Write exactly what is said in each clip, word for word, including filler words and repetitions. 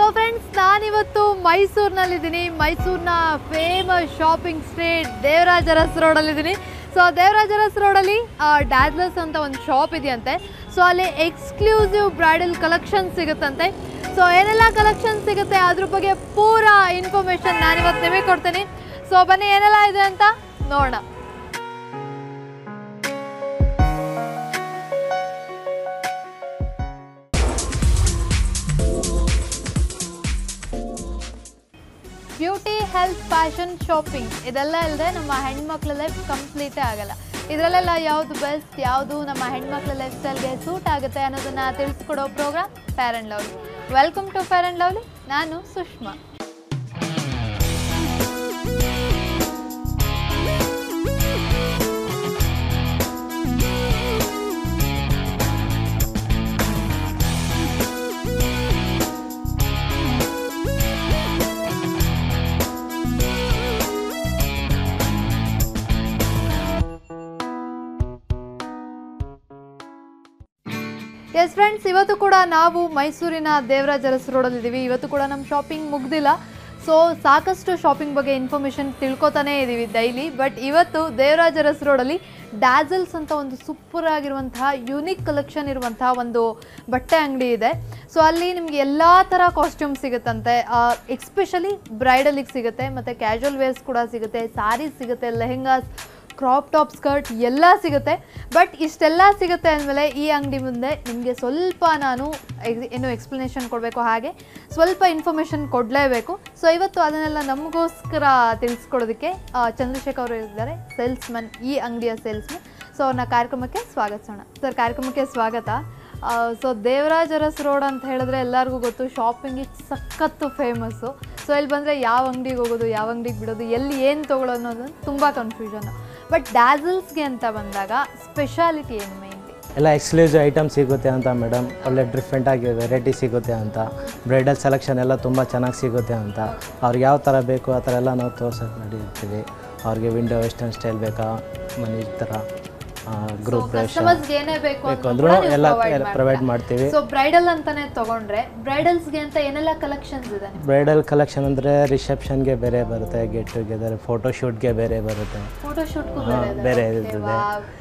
Friends, ನಾನಿವತ್ತು ಮೈಸೂರಿನಲ್ಲಿದ್ದೀನಿ. ಮೈಸೂರಿನ famous shopping street Devaraja Urs ರೋಡಲ್ಲಿದ್ದೀನಿ. ಸೊ ದೇವರಾಜ ಅರಸ್ ರೋಡಲ್ಲಿ ಡ್ಯಾಜ್ಲರ್ಸ್ ಅಂತ ಒಂದು ಶಾಪ್ ಇದೆಯಂತೆ. ಸೊ ಅಲ್ಲಿ ಎಕ್ಸ್ಕ್ಲೂಸಿವ್ ಬ್ರೈಡಲ್ ಕಲೆಕ್ಷನ್ ಸಿಗುತ್ತಂತೆ. ಸೊ ಏನೆಲ್ಲ ಕಲೆಕ್ಷನ್ ಸಿಗುತ್ತೆ ಅದ್ರ ಬಗ್ಗೆ ಪೂರಾ ಇನ್ಫಾರ್ಮೇಷನ್ ನಾನಿವತ್ತು ನಿಮಗೆ ಕೊಡ್ತೀನಿ. ಸೊ ಬನ್ನಿ ಏನೆಲ್ಲ ಇದೆ ಅಂತ ನೋಡೋಣ. ಬ್ಯೂಟಿ, ಹೆಲ್ತ್, ಫ್ಯಾಷನ್, ಶಾಪಿಂಗ್ ಇದೆಲ್ಲ ಇಲ್ಲದೆ ನಮ್ಮ ಹೆಣ್ಮಕ್ಳ ಲೈಫ್ ಕಂಪ್ಲೀಟೇ ಆಗಲ್ಲ. ಇದರಲ್ಲೆಲ್ಲ ಯಾವುದು ಬೆಸ್ಟ್, ಯಾವುದು ನಮ್ಮ ಹೆಣ್ಮಕ್ಳ ಲೈಫ್ ಸ್ಟೈಲ್ಗೆ ಸೂಟ್ ಆಗುತ್ತೆ ಅನ್ನೋದನ್ನು ತಿಳಿಸ್ಕೊಡೋ program Fair and Lovely. Welcome to Fair and Lovely. ನಾನು ಸುಷ್ಮಾ. ಎಸ್ ಫ್ರೆಂಡ್ಸ್, ಇವತ್ತು ಕೂಡ ನಾವು ಮೈಸೂರಿನ ದೇವರಾಜ ಅರಸ್ ರೋಡಲ್ಲಿದ್ದೀವಿ. ಇವತ್ತು ಕೂಡ ನಮ್ಮ ಶಾಪಿಂಗ್ ಮುಗ್ದಿಲ್ಲ. ಸೊ ಸಾಕಷ್ಟು ಶಾಪಿಂಗ್ ಬಗ್ಗೆ ಇನ್ಫಾರ್ಮೇಷನ್ ತಿಳ್ಕೊತಾನೇ ಇದ್ದೀವಿ ಡೈಲಿ. ಬಟ್ ಇವತ್ತು ದೇವರಾಜ ಅರಸ್ ರೋಡಲ್ಲಿ ಡ್ಯಾಜಲ್ಸ್ ಅಂತ ಒಂದು ಸೂಪರ್ ಆಗಿರುವಂತಹ ಯುನಿಕ್ ಕಲೆಕ್ಷನ್ ಇರುವಂತಹ ಒಂದು ಬಟ್ಟೆ ಅಂಗಡಿ ಇದೆ. ಸೊ ಅಲ್ಲಿ ನಿಮಗೆ ಎಲ್ಲ ಥರ ಕಾಸ್ಟ್ಯೂಮ್ ಸಿಗುತ್ತಂತೆ. ಎಕ್ಸ್ಪೆಷಲಿ ಬ್ರೈಡಲಿಗೆ ಸಿಗುತ್ತೆ, ಮತ್ತು ಕ್ಯಾಶುವಲ್ ವೇರ್ಸ್ ಕೂಡ ಸಿಗುತ್ತೆ, ಸ್ಯಾರೀಸ್ ಸಿಗುತ್ತೆ, ಲೆಹೆಂಗಾಸ್, ಕ್ರಾಪ್ ಟಾಪ್, ಸ್ಕರ್ಟ್ ಎಲ್ಲ ಸಿಗುತ್ತೆ. ಬಟ್ ಇಷ್ಟೆಲ್ಲ ಸಿಗುತ್ತೆ ಅಂದಮೇಲೆ ಈ ಅಂಗಡಿ ಮುಂದೆ ನಿಮಗೆ ಸ್ವಲ್ಪ ನಾನು ಏನು ಎಕ್ಸ್ಪ್ಲನೇಷನ್ ಕೊಡಬೇಕು, ಹಾಗೆ ಸ್ವಲ್ಪ ಇನ್ಫಾರ್ಮೇಷನ್ ಕೊಡಲೇಬೇಕು. ಸೊ ಇವತ್ತು ಅದನ್ನೆಲ್ಲ ನಮಗೋಸ್ಕರ ತಿಳಿಸ್ಕೊಡೋದಕ್ಕೆ ಚಂದ್ರಶೇಖರ್ ಅವರು ಇದ್ದಾರೆ, ಸೇಲ್ಸ್ಮನ್, ಈ ಅಂಗಡಿಯ ಸೇಲ್ಸ್ಮನ್. ಸೊ ಅವ್ರನ್ನ ಕಾರ್ಯಕ್ರಮಕ್ಕೆ ಸ್ವಾಗತಿಸೋಣ. ಸರ್, ಕಾರ್ಯಕ್ರಮಕ್ಕೆ ಸ್ವಾಗತ. ಸೊ ದೇವರಾಜ ಅರಸ್ ರೋಡ್ ಅಂತ ಹೇಳಿದ್ರೆ ಎಲ್ಲರಿಗೂ ಗೊತ್ತು, ಶಾಪಿಂಗಿಗೆ ಸಖತ್ತು ಫೇಮಸ್ಸು. ಸೊ ಇಲ್ಲಿ ಬಂದರೆ ಯಾವ ಅಂಗಡಿಗೆ ಹೋಗೋದು, ಯಾವ ಅಂಗಡಿಗೆ ಬಿಡೋದು, ಎಲ್ಲಿ ಏನು ತೊಗೊಳೋದು ಅನ್ನೋದು ತುಂಬ ಕನ್ಫ್ಯೂಷನ್ನು. ಬಟ್ ಡ್ಯಾಜಲ್ಸ್ಗೆ ಅಂತ ಬಂದಾಗ ಸ್ಪೆಷಾಲಿಟಿ ಏನು ಮೇನ್ಲಿ? ಎಲ್ಲ ಎಕ್ಸ್ಕ್ಲೂಸಿವ್ ಐಟಮ್ ಸಿಗುತ್ತೆ ಅಂತ ಮೇಡಮ್. ಒಳ್ಳೆ ಡಿಫ್ರೆಂಟಾಗಿ ವೆರೈಟಿ ಸಿಗುತ್ತೆ ಅಂತ, ಬ್ರೈಡಲ್ ಸೆಲೆಕ್ಷನ್ ಎಲ್ಲ ತುಂಬ ಚೆನ್ನಾಗಿ ಸಿಗುತ್ತೆ ಅಂತ. ಅವ್ರಿಗೆ ಯಾವ ಥರ ಬೇಕು ಆ ಥರ ಎಲ್ಲ ನಾವು ತೋರ್ಸೋಕೆ ನಡೀತೀವಿ. ಅವ್ರಿಗೆ ವಿಂಡೋ ವೆಸ್ಟರ್ನ್ ಸ್ಟೈಲ್ ಬೇಕಾ, ಮನೆ ಥರ ಗ್ರೂಪ್ ಏನೇ ಬೇಕು ಅಂದ್ರೂ ಎಲ್ಲ ಪ್ರೊವೈಡ್ ಮಾಡ್ತೀವಿ. ಸೊ ಬ್ರೈಡಲ್ ಅಂತಾನೆ ತಗೊಂಡ್ರೆ ಬ್ರೈಡಲ್ಸ್ಗೆ ಅಂತ ಏನೆಲ್ಲ ಕಲೆಕ್ಷನ್ಸ್ ಇದೆ? ಬ್ರೈಡಲ್ ಕಲೆಕ್ಷನ್ ಅಂದರೆ ರಿಸೆಪ್ಷನ್ಗೆ ಬೇರೆ ಬರುತ್ತೆ, ಗೆಟ್ ಟುಗೆದರ್, ಫೋಟೋಶೂಟ್ಗೆ ಬೇರೆ ಬರುತ್ತೆ, ಫೋಟೋಶೂಟ್ಗೂ ಬೇರೆ ಇರ್ತದೆ.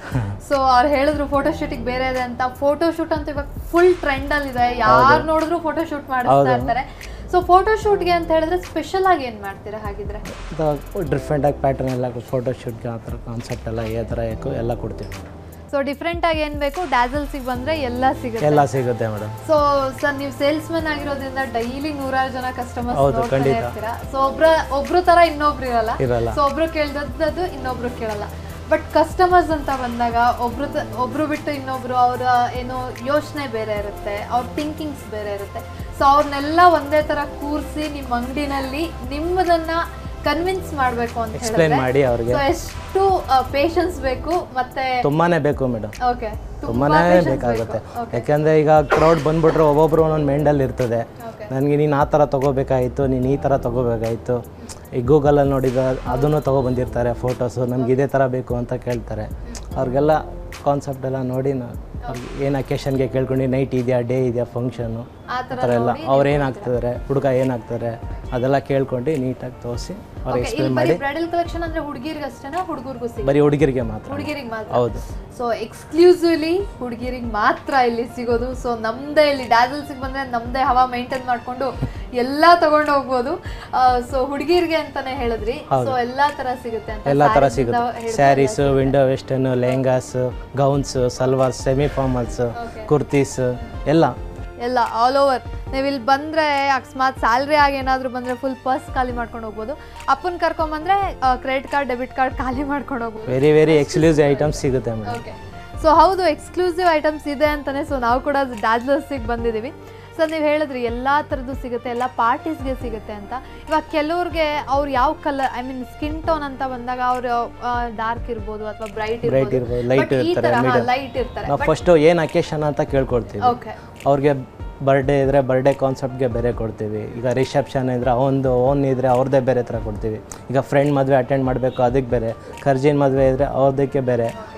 ಸೊ ಅವ್ರು ಹೇಳಿದ್ರು ಫೋಟೋಶೂಟಿಗೆ ಬೇರೆ ಇದೆ ಅಂತ. ಫೋಟೋಶೂಟ್ ಅಂತ ಇವಾಗ ಫುಲ್ ಟ್ರೆಂಡ್ ಅಲ್ಲಿ ಇದೆ, ಯಾರು ನೋಡಿದ್ರು ಫೋಟೋಶೂಟ್ ಮಾಡಿಸ್ತಾ ಇರ್ತಾರೆ. ಸೊ ಫೋಟೋಶೂಟ್ಗೆ ಅಂತ ಹೇಳಿದ್ರೆ ಸ್ಪೆಷಲ್ ಆಗಿ ಏನು ಮಾಡ್ತೀರಾ ಹಾಗಿದ್ರೆ? ಡಿಫ್ರೆಂಟಾಗಿ ಪ್ಯಾಟರ್ನ್ ಎಲ್ಲ ಫೋಟೋಶೂಟ್ಗೆ ಆ ಥರ ಕಾನ್ಸೆಪ್ಟ್ ಎಲ್ಲ ಯಾವ ಥರ ಬೇಕು ಎಲ್ಲ ಕೊಡ್ತೀವಿ. ಸೊ ಡಿಫ್ರೆಂಟ್ ಆಗಿ ಏನು ಬೇಕು ಡ್ಯಾಜಲ್ಸಿಗೆ ಬಂದರೆ ಎಲ್ಲ ಸಿಗುತ್ತೆ, ಎಲ್ಲ ಸಿಗುತ್ತೆ ಮೇಡಮ್. ಸೊ ಸರ್, ನೀವು ಸೇಲ್ಸ್ಮನ್ ಆಗಿರೋದ್ರಿಂದ ಡೈಲಿ ನೂರಾರು ಜನ ಕಸ್ಟಮರ್ಸ್ ಇರ್ತೀರಾ. ಸೊ ಒಬ್ರ ಒಬ್ರು ಥರ ಇನ್ನೊಬ್ರು ಇರಲ್ಲ ಇರಲ್ಲ ಸೊ ಒಬ್ರು ಕೇಳ್ದದ್ದು ಇನ್ನೊಬ್ರು ಕೇಳಲ್ಲ. ಬಟ್ ಕಸ್ಟಮರ್ಸ್ ಅಂತ ಬಂದಾಗ ಒಬ್ರು ಒಬ್ರು ಬಿಟ್ಟು ಇನ್ನೊಬ್ರು ಅವರ ಏನೋ ಯೋಚನೆ ಬೇರೆ ಇರುತ್ತೆ, ಅವ್ರ ಥಿಂಕಿಂಗ್ಸ್ ಬೇರೆ ಇರುತ್ತೆ. ಸೊ ಅವ್ರನ್ನೆಲ್ಲ ಒಂದೇ ಥರ ಕೂರಿಸಿ ನಿಮ್ಮ ಅಂಗಡಿನಲ್ಲಿ ನಿಮ್ಮದನ್ನ ಕನ್ವಿನ್ಸ್ ಮಾಡಬೇಕು ಅಂತ ಎಕ್ಸ್ಪ್ಲೈನ್ ಮಾಡಿ ಅವ್ರಿಗೆ. ಸೊ ಎಷ್ಟು ಪೇಷನ್ಸ್ ಬೇಕು, ಮತ್ತೆ ತುಂಬಾನೇ ಬೇಕು ಮೇಡಮ್. ಓಕೆ, ತುಂಬಾನೇ ಬೇಕಾಗುತ್ತೆ. ಯಾಕೆಂದರೆ ಈಗ ಕ್ರೌಡ್ ಬಂದ್ಬಿಟ್ರೆ ಒಬ್ಬೊಬ್ರು ಒಂದೊಂದು ಮೈಂಡಲ್ಲಿ ಇರ್ತದೆ. ನನಗೆ ನೀನು ಆ ಥರ ತೊಗೋಬೇಕಾಯಿತು, ನೀನು ಈ ಥರ ತೊಗೋಬೇಕಾಯಿತು. ಈ ಗೂಗಲಲ್ಲಿ ನೋಡಿದ ಅದನ್ನು ತೊಗೊಬಂದಿರ್ತಾರೆ ಫೋಟೋಸು, ನಮ್ಗೆ ಇದೇ ಥರ ಬೇಕು ಅಂತ ಕೇಳ್ತಾರೆ. ಅವ್ರಿಗೆಲ್ಲ ಕಾನ್ಸೆಪ್ಟ್ ಎಲ್ಲ ನೋಡಿ ನಾವು ಅವ್ರಿಗೆ ಏನು ಅಕೇಶನ್ಗೆ ಕೇಳ್ಕೊಂಡು ನೈಟ್ ಇದೆಯಾ, ಡೇ ಇದೆಯಾ, ಫಂಕ್ಷನು ಆ ಥರ ಎಲ್ಲ ಅವ್ರು ಏನಾಗ್ತಿದ್ದಾರೆ, ಹುಡುಗ ಏನಾಗ್ತಾರೆ ಅದೆಲ್ಲ ಕೇಳ್ಕೊಂಡು ನೀಟಾಗಿ ತೋರಿಸಿ ಅವ್ರಿಗೆ ಎಕ್ಸ್ಪ್ಲೇನ್ ಮಾಡಿ. ಬ್ರೈಡಲ್ ಕಲೆಕ್ಷನ್ ಅಂದ್ರೆ ಹುಡುಗಿರಿಗೆ ಅಷ್ಟೇನಾ, ಹುಡುಗರಿಗೂ ಸಿಗುತ್ತೆ? ಬರೀ ಹುಡುಗಿರಿಗೆ ಮಾತ್ರ. ಹುಡುಗಿರಿಗೆ ಮಾತ್ರ, ಹೌದು. ಸೊ ಎಕ್ಸ್ಕ್ಲೂಸಿವ್ಲಿ ಹುಡುಗಿರಿಗೆ ಮಾತ್ರ ಇಲ್ಲಿ ಸಿಗೋದು. ಸೊ ನಮ್ದೇ ಇಲ್ಲಿ ಡ್ಯಾಜಲ್ಸಿಗೆ ಬಂದರೆ ನಮ್ಮದೇ ಹವಾ ಮೇಂಟೈನ್ ಮಾಡಿಕೊಂಡು ಎಲ್ಲ ತಗೊಂಡು ಹೋಗ್ಬೋದು. ಸೊ ಹುಡುಗಿರಿಗೆ ಅಂತಾನೆ ಹೇಳಿದ್ರಿ, ಸೊ ಎಲ್ಲ ಥರ ಸಿಗುತ್ತೆ ಅಂತ. ಎಲ್ಲ ಥರ ಸಿಗುತ್ತೆ, saris, Indo western, lehengas, gowns, salwar, semi formals, kurtis ಎಲ್ಲ ಎಲ್ಲ ಆಲ್ ಓವರ್. ನೀವು ಇಲ್ಲಿ ಬಂದರೆ ಅಕಸ್ಮಾತ್ ಸ್ಯಾಲ್ರಿ ಆಗಿ ಏನಾದರೂ ಬಂದರೆ ಫುಲ್ ಪರ್ಸ್ ಖಾಲಿ ಮಾಡ್ಕೊಂಡು ಹೋಗ್ಬೋದು. ಅಪ್ಪನ ಕರ್ಕೊಂಬಂದರೆ ಕ್ರೆಡಿಟ್ ಕಾರ್ಡ್, ಡೆಬಿಟ್ ಕಾರ್ಡ್ ಖಾಲಿ ಮಾಡ್ಕೊಂಡು ಹೋಗ್ಬೋದು. ವೆರಿ ವೆರಿ ಎಕ್ಸ್ಕ್ಲೂಸಿವ್ ಐಟಮ್ಸ್ ಸಿಗುತ್ತೆ ಮೇಡಮ್. ಓಕೆ, ಸೊ ಹೌದು, ಎಕ್ಸ್ಕ್ಲೂಸಿವ್ ಐಟಮ್ಸ್ ಇದೆ ಅಂತಲೇ ಸೊ ನಾವು ಕೂಡ ಡ್ಯಾಜ್ಲರ್ಸಿಗೆ ಬಂದಿದ್ದೀವಿ. ಸರ್, ನೀವು ಹೇಳಿದ್ರಿ ಎಲ್ಲ ಥರದ್ದು ಸಿಗುತ್ತೆ, ಎಲ್ಲ ಪಾರ್ಟೀಸ್ಗೆ ಸಿಗುತ್ತೆ ಅಂತ. ಇವಾಗ ಕೆಲವ್ರಿಗೆ ಅವ್ರು ಯಾವ colour, I mean skin tone ಅಂತ ಬಂದಾಗ ಅವರು ಡಾರ್ಕ್ ಇರ್ಬೋದು ಅಥವಾ ಬ್ರೈಟ್ ಇರ್ಬೋದು, ಲೈಟ್ ಇರ್ತಾರೆ, ಲೈಟ್ ಇರ್ತಾರೆ. ನಾವು ಫಸ್ಟು ಏನು ಅಕೇಶನ್ ಅಂತ ಕೇಳ್ಕೊಳ್ತೀವಿ. ಅವ್ರಿಗೆ ಬರ್ಡೇ ಇದ್ದರೆ ಬರ್ಡೇ ಕಾನ್ಸೆಪ್ಟ್ಗೆ ಬೇರೆ ಕೊಡ್ತೀವಿ. ಈಗ ರಿಸೆಪ್ಷನ್ ಇದ್ದರೆ ಒಂದು ಓನ್ ಇದ್ದರೆ ಅವ್ರದ್ದೇ ಬೇರೆ ಥರ ಕೊಡ್ತೀವಿ. ಈಗ ಫ್ರೆಂಡ್ ಮದುವೆ ಅಟೆಂಡ್ ಮಾಡಬೇಕು ಅದಕ್ಕೆ ಬೇರೆ, ಕರ್ಜಿನ್ ಮದುವೆ ಇದ್ದರೆ ಅವ್ರದಕ್ಕೆ ಬೇರೆ,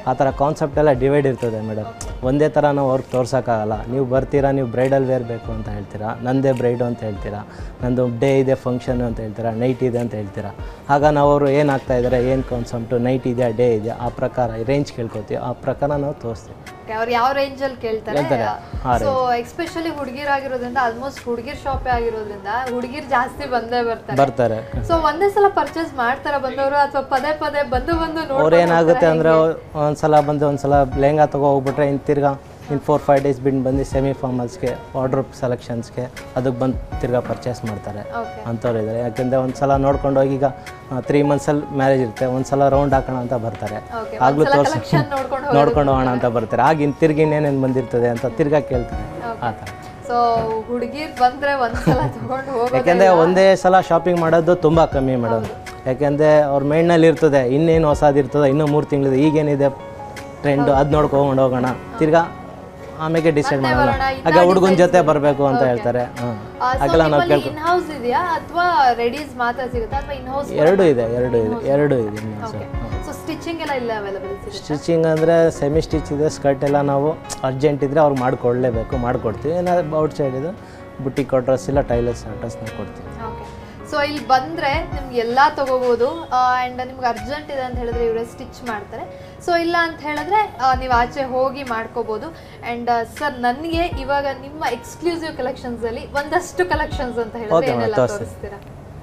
ಆ ಥರ ಕಾನ್ಸೆಪ್ಟ್ ಎಲ್ಲ ಡಿವೈಡ್ ಇರ್ತದೆ ಮೇಡಮ್. ಒಂದೇ ಥರ ನಾವು ವರ್ಕ್ ತೋರ್ಸೋಕ್ಕಾಗಲ್ಲ. ನೀವು ಬರ್ತೀರಾ, ನೀವು ಬ್ರೈಡಲ್ ವೇರ್ ಬೇಕು ಅಂತ ಹೇಳ್ತೀರಾ, ನಂದೇ ಬ್ರೈಡು ಅಂತ ಹೇಳ್ತೀರಾ, ನಂದು ಡೇ ಇದೆ ಫಂಕ್ಷನು ಅಂತ ಹೇಳ್ತೀರಾ, ನೈಟ್ ಇದೆ ಅಂತ ಹೇಳ್ತೀರಾ. ಆಗ ನಾವು ಅವರು ಏನಾಗ್ತಾ ಇದ್ದಾರೆ, ಏನು ಕಾನ್ಸೆಪ್ಟು, ನೈಟ್ ಇದೆಯಾ ಡೇ ಇದೆಯಾ, ಆ ಪ್ರಕಾರ ರೇಂಜ್ ಕೇಳ್ಕೊತೀವಿ, ಆ ಪ್ರಕಾರ ನಾವು ತೋರಿಸ್ತೀವಿ. ಅವ್ರು ಯಾವ ರೇಂಜಲ್ಲಿ ಕೇಳ್ತಾರೆ. ಸೊ ಎಸ್ಪೆಷಲಿ ಹುಡುಗಿರಾಗಿರೋದ್ರಿಂದ ಆಲ್ಮೋಸ್ಟ್ ಹುಡುಗಿರ್ ಶಾಪೇ ಆಗಿರೋದ್ರಿಂದ ಹುಡುಗಿರ್ ಜಾಸ್ತಿ ಬಂದೇ ಬರ್ತಾರೆ ಬರ್ತಾರೆ ಸೊ ಒಂದೇ ಸಲ ಪರ್ಚೇಸ್ ಮಾಡ್ತಾರ ಬಂದವರು ಅಥವಾ ಪದೇ ಪದೇ ಬಂದು ಬಂದು ಅವ್ರು ಏನಾಗುತ್ತೆ ಅಂದರೆ ಒಂದ್ಸಲ ಬಂದು ಒಂದ್ಸಲ ಲೆಹಂಗಾ ತಗೋ ಹೋಗ್ಬಿಟ್ರೆ ಇನ್ನು ತಿರ್ಗಾ ಇನ್ನು ಫೋರ್ ಫೈವ್ ಡೇಸ್ ಬಿಟ್ಟು ಬಂದು ಸೆಮಿ ಫಾರ್ಮಲ್ಸ್ಗೆ ವಾರ್ಡ್ರೋಬ್ ಸೆಲೆಕ್ಷನ್ಸ್ಗೆ ಅದಕ್ಕೆ ಬಂದು ತಿರ್ಗಾ ಪರ್ಚೇಸ್ ಮಾಡ್ತಾರೆ ಅಂಥವ್ರು ಇದ್ದಾರೆ. ಯಾಕೆಂದರೆ ಒಂದು ಸಲ ನೋಡ್ಕೊಂಡು ಹೋಗಿ ಈಗ ತ್ರೀ ಮಂತ್ಸಲ್ಲಿ ಮ್ಯಾರೇಜ್ ಇರುತ್ತೆ, ಒಂದು ಸಲ ರೌಂಡ್ ಹಾಕೋಣ ಅಂತ ಬರ್ತಾರೆ, ಆಗಲೂ ತೋರಿಸಿ ನೋಡ್ಕೊಂಡು ಹೋಗೋಣ ಅಂತ ಬರ್ತಾರೆ. ಆಗ ಇನ್ನು ತಿರ್ಗಿ ಇನ್ನೇನೇನು ಬಂದಿರ್ತದೆ ಅಂತ ತಿರ್ಗಾ ಕೇಳ್ತಾರೆ ಆ ಥರ. ಸೊ ಹುಡುಗಿರ್ ಬಂದರೆ ಒಂದ್ಸಲ ತಗೊಂಡು ಹೋಗಿ ಯಾಕೆಂದರೆ ಒಂದೇ ಸಲ ಶಾಪಿಂಗ್ ಮಾಡೋದು ತುಂಬ ಕಮ್ಮಿ ಮೇಡಮ್. ಯಾಕೆಂದರೆ ಅವ್ರ ಮೈಂಡ್ನಲ್ಲಿ ಇರ್ತದೆ ಇನ್ನೇನು ಹೊಸದು ಇರ್ತದೆ, ಇನ್ನೂ ಮೂರು ತಿಂಗಳಿದೆ, ಈಗೇನಿದೆ ಟ್ರೆಂಡು ಅದು ನೋಡ್ಕೊಂಡು ಹೋಗೋಣ, ತಿರ್ಗಾ ಆಮೇಲೆ ಡಿಸೈಡ್ ಮಾಡೋಣ, ಆಗ ಹುಡುಗನ ಜೊತೆ ಬರಬೇಕು ಅಂತ ಹೇಳ್ತಾರೆ. ಹಾಗೆಲ್ಲ ನಾವು ಕೇಳ್ಕೊ ಇನ್ ಹೌಸ್ ಇದೆಯಾ ಅಥವಾ ರೆಡೀಸ್ ಮಾತ್ರ ಸಿಗುತ್ತಾ ಅಥವಾ ಇನ್ ಹೌಸ್? ಎರಡು ಇದೆ ಎರಡು ಇದೆ ಎರಡು ಇದೆ ಸೊ ಸ್ಟಿಚಿಂಗ್ ಎಲ್ಲ ಇಲ್ಲ ಅವೈಲೇಬಲ್ ಸಿಗುತ್ತೆ? ಸ್ಟಿಚಿಂಗ್ ಅಂದರೆ ಸೆಮಿ ಸ್ಟಿಚ್ ಇದೆ, ಸ್ಕರ್ಟ್ ಎಲ್ಲ ನಾವು ಅರ್ಜೆಂಟ್ ಇದ್ದರೆ ಅವ್ರು ಮಾಡಿಕೊಡ್ಲೇಬೇಕು, ಮಾಡಿಕೊಡ್ತೀವಿ. ಏನಾದ್ರು ಔಟ್ ಸೈಡ್ ಇದು ಬುಟ್ಟಿಕ್ ಡ್ರೆಸ್ ಇಲ್ಲ ಟೈಲರ್ಸ್ ಡ್ರೆಸ್ನ ಕೊಡ್ತೀವಿ. ಓಕೆ. ಸೊ ಇಲ್ಲಿ ಬಂದರೆ ನಿಮ್ಗೆ ಎಲ್ಲ ತೊಗೋಬೋದು ಆ್ಯಂಡ್ ನಿಮ್ಗೆ ಅರ್ಜೆಂಟ್ ಇದೆ ಅಂತ ಹೇಳಿದ್ರೆ ಇವರೇ ಸ್ಟಿಚ್ ಮಾಡ್ತಾರೆ. ಸೊ ಇಲ್ಲ ಅಂತ ಹೇಳಿದ್ರೆ ನೀವು ಆಚೆ ಹೋಗಿ ಮಾಡ್ಕೋಬೋದು. ಆ್ಯಂಡ್ ಸರ್ ನನಗೆ ಇವಾಗ ನಿಮ್ಮ ಎಕ್ಸ್ಕ್ಲೂಸಿವ್ ಕಲೆಕ್ಷನ್ಸಲ್ಲಿ ಒಂದಷ್ಟು ಕಲೆಕ್ಷನ್ಸ್ ಅಂತ ಹೇಳಿದ್ರೆ ಏನೆಲ್ಲ ತೋರಿಸ್ತೀರಾ?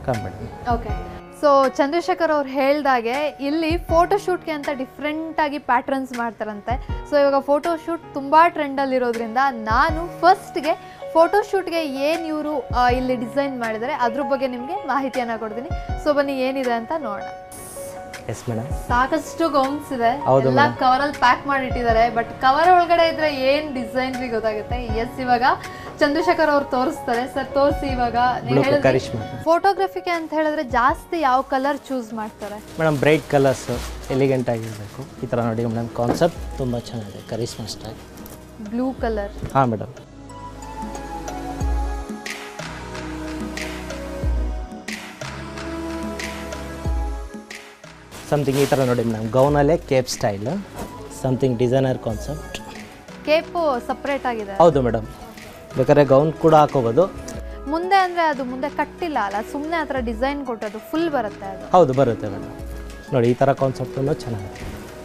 ಓಕೆ. ಸೊ ಚಂದ್ರಶೇಖರ್ ಅವ್ರು ಹೇಳ್ದಾಗೆ ಇಲ್ಲಿ ಫೋಟೋಶೂಟ್ಗೆ ಅಂತ ಡಿಫ್ರೆಂಟಾಗಿ ಪ್ಯಾಟ್ರನ್ಸ್ ಮಾಡ್ತಾರಂತೆ. ಸೊ ಇವಾಗ ಫೋಟೋಶೂಟ್ ತುಂಬ ಟ್ರೆಂಡಲ್ಲಿರೋದ್ರಿಂದ ನಾನು ಫಸ್ಟ್ಗೆ ಫೋಟೋಶೂಟ್ಗೆ ಏನು ಇವರು ಇಲ್ಲಿ ಡಿಸೈನ್ ಮಾಡಿದರೆ ಅದ್ರ ಬಗ್ಗೆ ನಿಮಗೆ ಮಾಹಿತಿಯನ್ನು ಕೊಡ್ತೀನಿ. ಸೊ ಬನ್ನಿ ಏನಿದೆ ಅಂತ ನೋಡೋಣ. ಎಸ್ ಮೇಡಮ್, ಸಾಕಷ್ಟು ಗೌನ್ಸ್ ಇದೆ, ಎಲ್ಲ ಕವರಲ್ಲಿ ಪ್ಯಾಕ್ ಮಾಡಿಟ್ಟಿದ್ದಾರೆ. ಬಟ್ ಕವರ್ ಒಳಗಡೆ ಇದ್ರೆ ಏನು ಡಿಸೈನ್ ಗೊತ್ತಾಗುತ್ತೆ. ಎಸ್, ಇವಾಗ ಚಂದ್ರಶೇಖರ್ ಅವ್ರು ತೋರಿಸ್ತಾರೆ. ಸರ್ ತೋರಿಸಿ. ಇವಾಗ ನೀವು ಹೇಳಿದ್ರೆ ಫೋಟೋಗ್ರಫಿಗೆ ಅಂತ ಹೇಳಿದ್ರೆ ಜಾಸ್ತಿ ಯಾವ ಕಲರ್ ಚೂಸ್ ಮಾಡ್ತಾರೆ ಮೇಡಮ್? ಬ್ರೈಟ್ ಕಲರ್ಸ್, ಎಲಿಗೆಂಟ್ ಆಗಿರಬೇಕು. ಈ ಥರ ನೋಡಿ ಮೇಡಮ್, ಕಾನ್ಸೆಪ್ಟ್ ತುಂಬ ಚೆನ್ನಾಗಿದೆ, ಕರಿಷ್ಮಾ ಸ್ಟೈಲ್. Blue colour. ಹಾಂ ಮೇಡಮ್. ಸಮಥಿಂಗ್ ಈ ಥರ ನೋಡಿ ಮೇಡಮ್, ಗೌನಲ್ಲೇ cape style, something designer concept. Cape separate ಆಗಿದೆ? ಹೌದು ಮೇಡಮ್, ಬೇಕಾದ್ರೆ ಗೌನ್ ಕೂಡ ಹಾಕೋಬೋದು. ಮುಂದೆ ಅಂದರೆ ಅದು ಮುಂದೆ ಕಟ್ಟಿಲ್ಲ ಅಲ್ಲ, ಸುಮ್ಮನೆ ಆ ಥರ ಡಿಸೈನ್ ಕೊಟ್ಟದು ಫುಲ್ ಬರುತ್ತೆ ಅದು? ಹೌದು ಬರುತ್ತೆ ಮೇಡಮ್. ನೋಡಿ ಈ ಥರ ಕಾನ್ಸೆಪ್ಟನ್ನು ಚೆನ್ನಾಗಿದೆ.